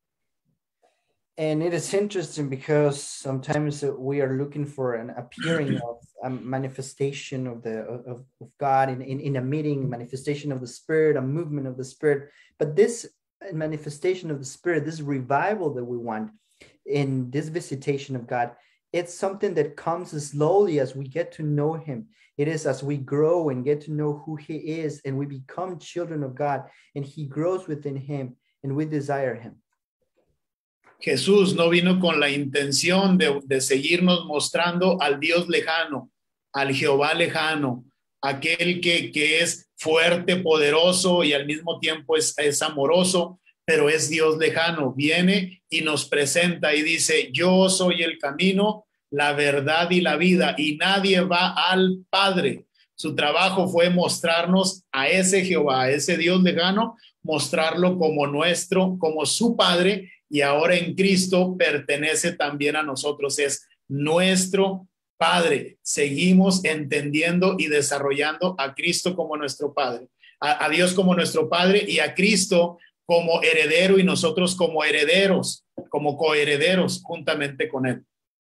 And it is interesting because sometimes we are looking for an appearing of a manifestation of the of, of God in, in, in a meeting, manifestation of the Spirit, a movement of the Spirit. But this manifestation of the Spirit, this revival that we want in this visitation of God, it's something that comes slowly as we get to know him. It is as we grow and get to know who he is and we become children of God and he grows within him and we desire him. Jesús no vino con la intención de, de seguirnos mostrando al Dios lejano, al Jehová lejano, aquel que, que es fuerte, poderoso y al mismo tiempo es, es amoroso, pero es Dios lejano. Viene y nos presenta y dice, yo soy el camino, la verdad y la vida, y nadie va al Padre. Su trabajo fue mostrarnos a ese Jehová, a ese Dios lejano, mostrarlo como nuestro, como su Padre, y ahora en Cristo pertenece también a nosotros, es nuestro Padre. Seguimos entendiendo y desarrollando a Cristo como nuestro Padre, a, a Dios como nuestro Padre y a Cristo como heredero y nosotros como herederos, como coherederos juntamente con él.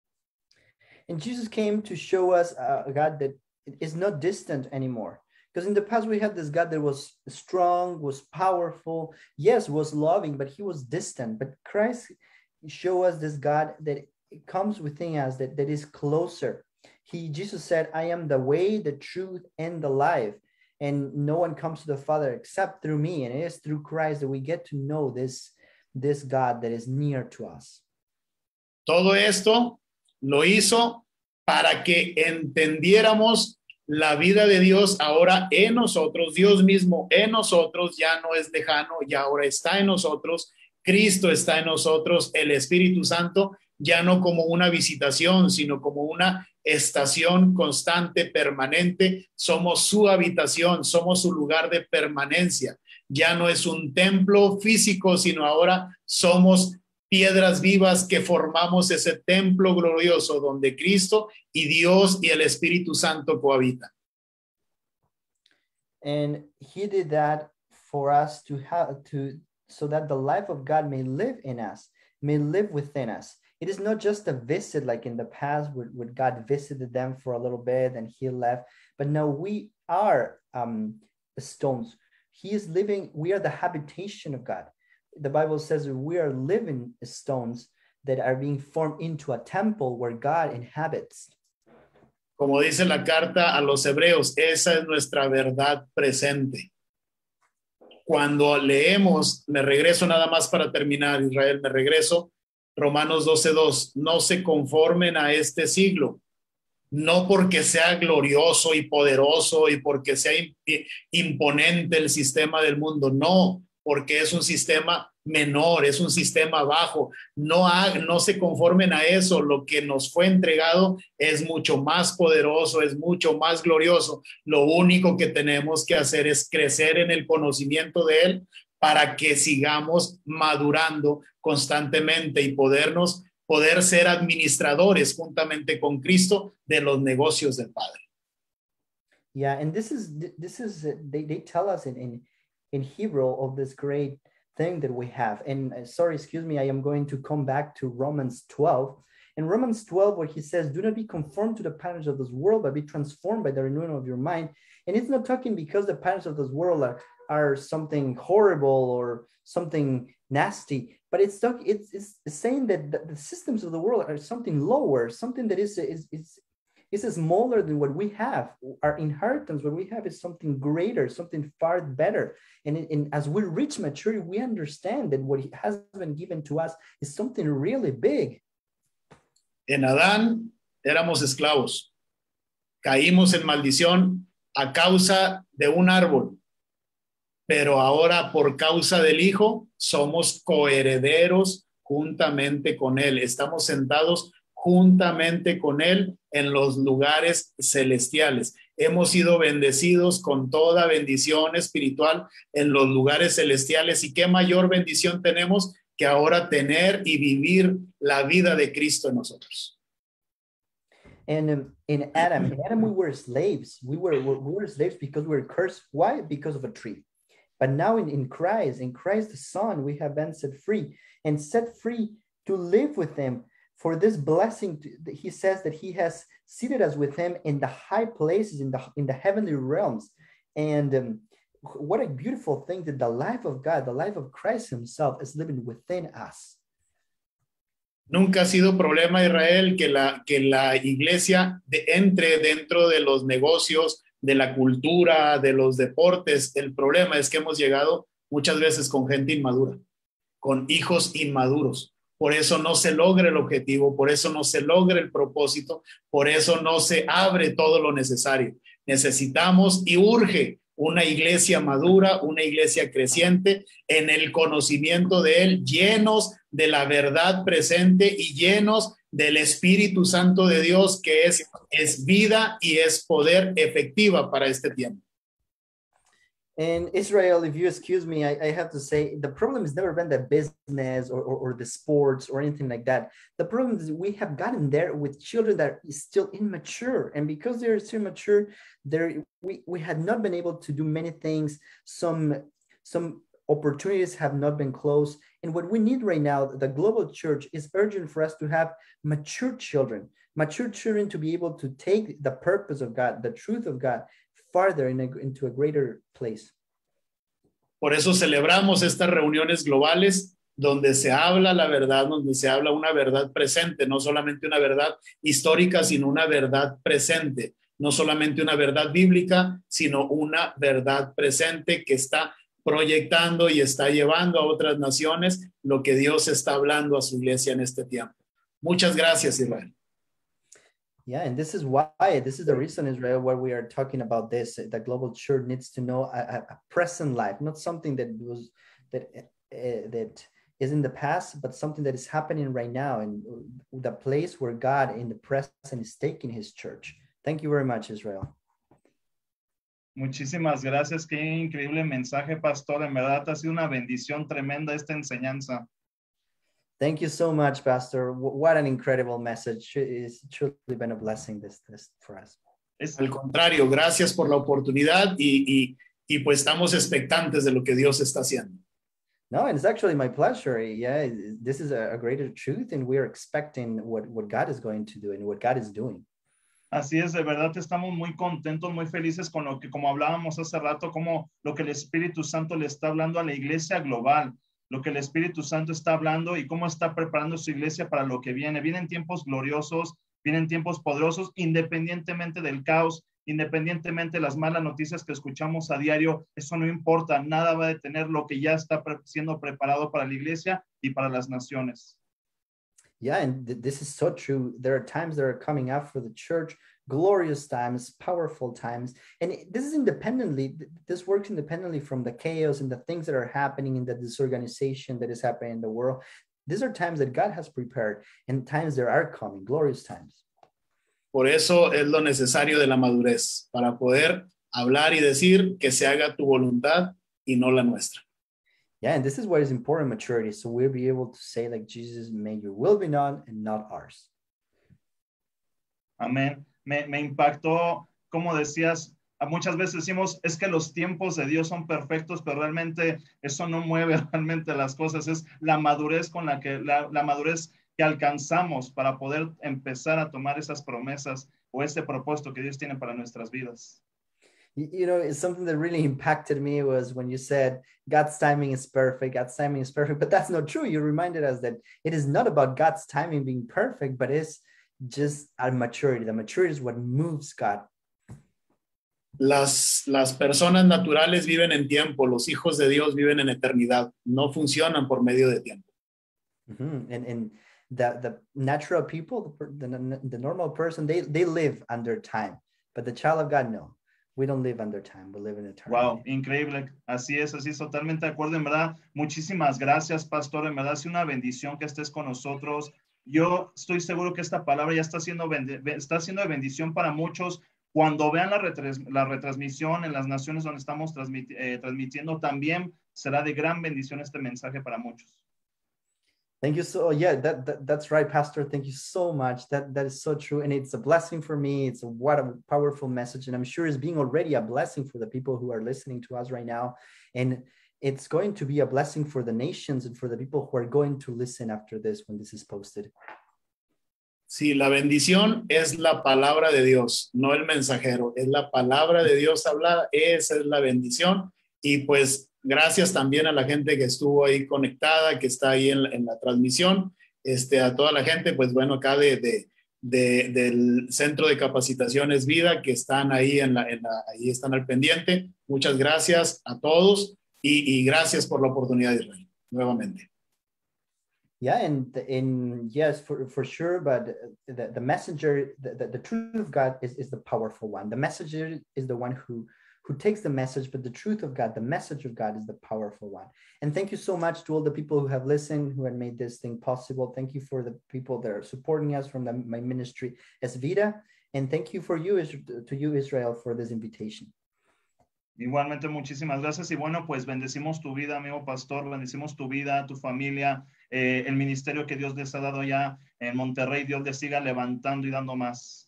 And Jesus came to show us a God that is not distant anymore. Because in the past we had this God that was strong, was powerful, yes, was loving, but he was distant. But Christ showed us this God that comes within us, that, that is closer. He, Jesus said, I am the way, the truth, and the life. And no one comes to the Father except through me. And it is through Christ that we get to know this, this God that is near to us. Todo esto lo hizo para que entendiéramos la vida de Dios ahora en nosotros, Dios mismo en nosotros, ya no es lejano, ya ahora está en nosotros, Cristo está en nosotros, el Espíritu Santo, ya no como una visitación, sino como una estación constante, permanente, somos su habitación, somos su lugar de permanencia, ya no es un templo físico, sino ahora somos piedras vivas que formamos ese templo glorioso donde Cristo y Dios y el Espíritu Santo cohabitan. And he did that for us to have to, so that the life of God may live in us, may live within us. It is not just a visit like in the past where, where God visited them for a little bit and he left, but now we are um, stones. He is living, we are the habitation of God. The Bible says we are living stones that are being formed into a temple where God inhabits. Como dice la carta a los hebreos, esa es nuestra verdad presente. Cuando leemos, me regreso nada más para terminar, Israel, me regreso, Romanos doce dos, no se conformen a este siglo, no porque sea glorioso y poderoso y porque sea imponente el sistema del mundo, no, porque es un sistema menor, es un sistema bajo. No, ha, no se conformen a eso. Lo que nos fue entregado es mucho más poderoso, es mucho más glorioso. Lo único que tenemos que hacer es crecer en el conocimiento de él para que sigamos madurando constantemente y podernos, poder ser administradores juntamente con Cristo de los negocios del Padre. Yeah, and this is this is uh, they, they tell us in, in in Hebrew of this great thing that we have. And uh, sorry, excuse me, I am going to come back to Romans twelve. In Romans twelve, where he says, do not be conformed to the patterns of this world, but be transformed by the renewing of your mind. And it's not talking because the patterns of this world are, are something horrible or something nasty, but it's, talk, it's, it's saying that the, the systems of the world are something lower, something that is, is, is, is smaller than what we have. Our inheritance, what we have is something greater, something far better. And, and as we reach maturity, we understand that what has been given to us is something really big. En Adán éramos esclavos. Caímos en maldición a causa de un árbol. Pero ahora por causa del Hijo somos coherederos juntamente con Él. Estamos sentados juntamente con Él en los lugares celestiales. Hemos sido bendecidos con toda bendición espiritual en los lugares celestiales. ¿Y qué mayor bendición tenemos que ahora tener y vivir la vida de Cristo en nosotros? And um, in Adam, in Adam we were slaves. We were, we were slaves because we were cursed. Why? Because of a tree. But now in, in Christ, in Christ the Son, we have been set free and set free to live with Him. For this blessing, He says that He has seated us with Him in the high places, in the, in the heavenly realms. And um, what a beautiful thing that the life of God, the life of Christ Himself is living within us. Nunca ha sido problema, Israel, que la, que la iglesia de, entre dentro de los negocios, de la cultura, de los deportes. El problema es que hemos llegado muchas veces con gente inmadura, con hijos inmaduros. Por eso no se logra el objetivo, por eso no se logra el propósito, por eso no se abre todo lo necesario. Necesitamos y urge una iglesia madura, una iglesia creciente en el conocimiento de Él, llenos de la verdad presente y llenos del Espíritu Santo de Dios, que es, es vida y es poder efectiva para este tiempo. In Israel, if you excuse me, I, I have to say the problem has never been the business or, or, or the sports or anything like that. The problem is we have gotten there with children that are still immature. And because they're still immature, there we, we had not been able to do many things. Some, some opportunities have not been closed. And what we need right now, the global church, is urgent for us to have mature children, mature children to be able to take the purpose of God, the truth of God, farther in a, into a greater place. Por eso celebramos estas reuniones globales donde se habla la verdad, donde se habla una verdad presente, no solamente una verdad histórica, sino una verdad presente, no solamente una verdad bíblica, sino una verdad presente que está proyectando y está llevando a otras naciones lo que Dios está hablando a su iglesia en este tiempo. Muchas gracias, Israel. Yeah, and this is why, this is the reason, Israel, why we are talking about this. The global church needs to know a, a present life, not something that was that uh, that is in the past, but something that is happening right now, and the place where God in the present is taking His church. Thank you very much, Israel. Muchísimas gracias. Qué increíble mensaje, pastor. En verdad ha sido una bendición tremenda esta enseñanza. Thank you so much, Pastor. What an incredible message. It's truly been a blessing this, this for us. Es al contrario, gracias por la oportunidad y, y, y pues estamos expectantes de lo que Dios está haciendo. No, and it's actually my pleasure. Yeah, this is a, a greater truth, and we are expecting what, what God is going to do and what God is doing. Así es, de verdad estamos muy contentos, muy felices con lo que, como hablábamos hace rato, como lo que el Espíritu Santo le está hablando a la iglesia global, lo que el Espíritu Santo está hablando y cómo está preparando su iglesia para lo que viene. Vienen tiempos gloriosos, vienen tiempos poderosos, independientemente del caos, independientemente de las malas noticias que escuchamos a diario. Eso no importa, nada va a detener lo que ya está pre- siendo preparado para la iglesia y para las naciones. Yeah, and th- this is so true. There are times that are coming up for the church, glorious times, powerful times. And it- this is independently, th- this works independently from the chaos and the things that are happening in the disorganization that is happening in the world. These are times that God has prepared and times that are coming, glorious times. Por eso es lo necesario de la madurez, para poder hablar y decir que se haga tu voluntad y no la nuestra. Yeah, and this is what is important, maturity. So we'll be able to say like Jesus, may your will be done and not ours. Amén. Me, me impactó, como decías, muchas veces decimos, es que los tiempos de Dios son perfectos, pero realmente eso no mueve realmente las cosas. Es la madurez con la que, la, la madurez que alcanzamos para poder empezar a tomar esas promesas o ese propósito que Dios tiene para nuestras vidas. You, you know, it's something that really impacted me was when you said God's timing is perfect, God's timing is perfect, but that's not true. You reminded us that it is not about God's timing being perfect, but it's just our maturity. The maturity is what moves God. Las, las personas naturales viven en tiempo, los hijos de Dios viven en eternidad, no funcionan por medio de tiempo. Mm-hmm. And, and the, the natural people, the, the, the normal person, they, they live under time, but the child of God, no. We don't live under time, we live in eternity. Wow, increíble. Así es, así es, totalmente de acuerdo. En verdad, muchísimas gracias, pastor. En verdad, es una bendición que estés con nosotros. Yo estoy seguro que esta palabra ya está siendo, está siendo de bendición para muchos. Cuando vean la, retras, la retransmisión en las naciones donde estamos transmiti eh, transmitiendo, también será de gran bendición este mensaje para muchos. Thank you so, yeah, that, that that's right, Pastor. Thank you so much. That that is so true. And it's a blessing for me. It's a, what a powerful message. And I'm sure it's being already a blessing for the people who are listening to us right now. And it's going to be a blessing for the nations and for the people who are going to listen after this when this is posted. Sí, la bendición es la palabra de Dios, no el mensajero. Es la palabra de Dios hablada, esa es la bendición. Y pues gracias también a la gente que estuvo ahí conectada, que está ahí en la, en la transmisión. Este, a toda la gente, pues bueno, acá de, de, de, del Centro de Capacitaciones Vida, que están ahí, en la, en la, ahí están al pendiente. Muchas gracias a todos y, y gracias por la oportunidad, Israel, nuevamente. Yeah, and in yes, for, for sure, but the, the messenger, the, the, the truth of God is, is the powerful one. The messenger is the one who, who takes the message, but the truth of God, the message of God is the powerful one. And thank you so much to all the people who have listened, who have made this thing possible. Thank you for the people that are supporting us from the, my ministry, Es Vida. And thank you for you, to you, Israel, for this invitation. Igualmente, muchísimas gracias. Y bueno, pues bendecimos tu vida, amigo pastor, bendecimos tu vida, tu familia, eh, el ministerio que Dios les ha dado ya en Monterrey. Dios les siga levantando y dando más.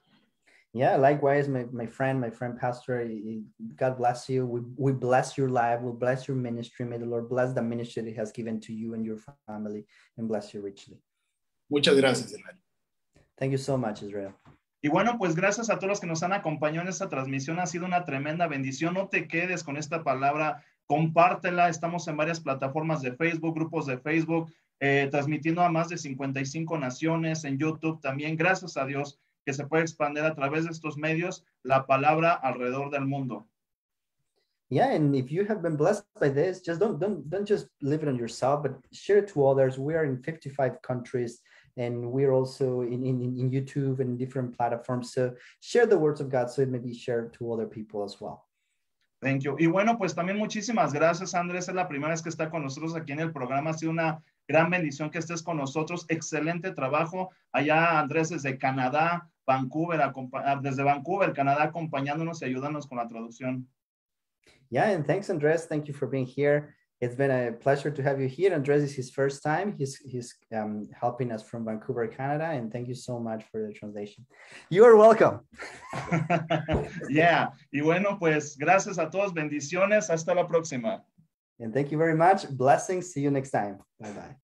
Yeah, likewise, my, my friend, my friend pastor, God bless you. We, we bless your life. We bless your ministry. May the Lord bless the ministry that he has given to you and your family and bless you richly. Muchas gracias, Israel. Thank you so much, Israel. Y bueno, pues gracias a todos los que nos han acompañado en esta transmisión. Ha sido una tremenda bendición. No te quedes con esta palabra. Compártela. Estamos en varias plataformas de Facebook, grupos de Facebook, eh, transmitiendo a más de cincuenta y cinco naciones, en YouTube también. Gracias a Dios que se puede expandir a través de estos medios la palabra alrededor del mundo. Yeah, and if you have been blessed by this, just don't don't don't just live it on yourself, but share it to others. We are in fifty-five countries. And we're also in, in, in YouTube and different platforms. So share the words of God so it may be shared to other people as well. Thank you. Y bueno, pues también muchísimas gracias, Andrés. Es la primera vez que está con nosotros aquí en el programa. Ha sido una gran bendición que estés con nosotros. Excelente trabajo. Allá, Andrés, desde Canadá, Vancouver, desde Vancouver, Canadá, acompañándonos y ayudándonos con la traducción. Yeah, and thanks, Andrés. Thank you for being here. It's been a pleasure to have you here. Andres is his first time. He's, he's um, helping us from Vancouver, Canada. And thank you so much for the translation. You are welcome. Yeah. Y bueno, pues gracias a todos. Bendiciones. Hasta la próxima. And thank you very much. Blessings. See you next time. Bye-bye.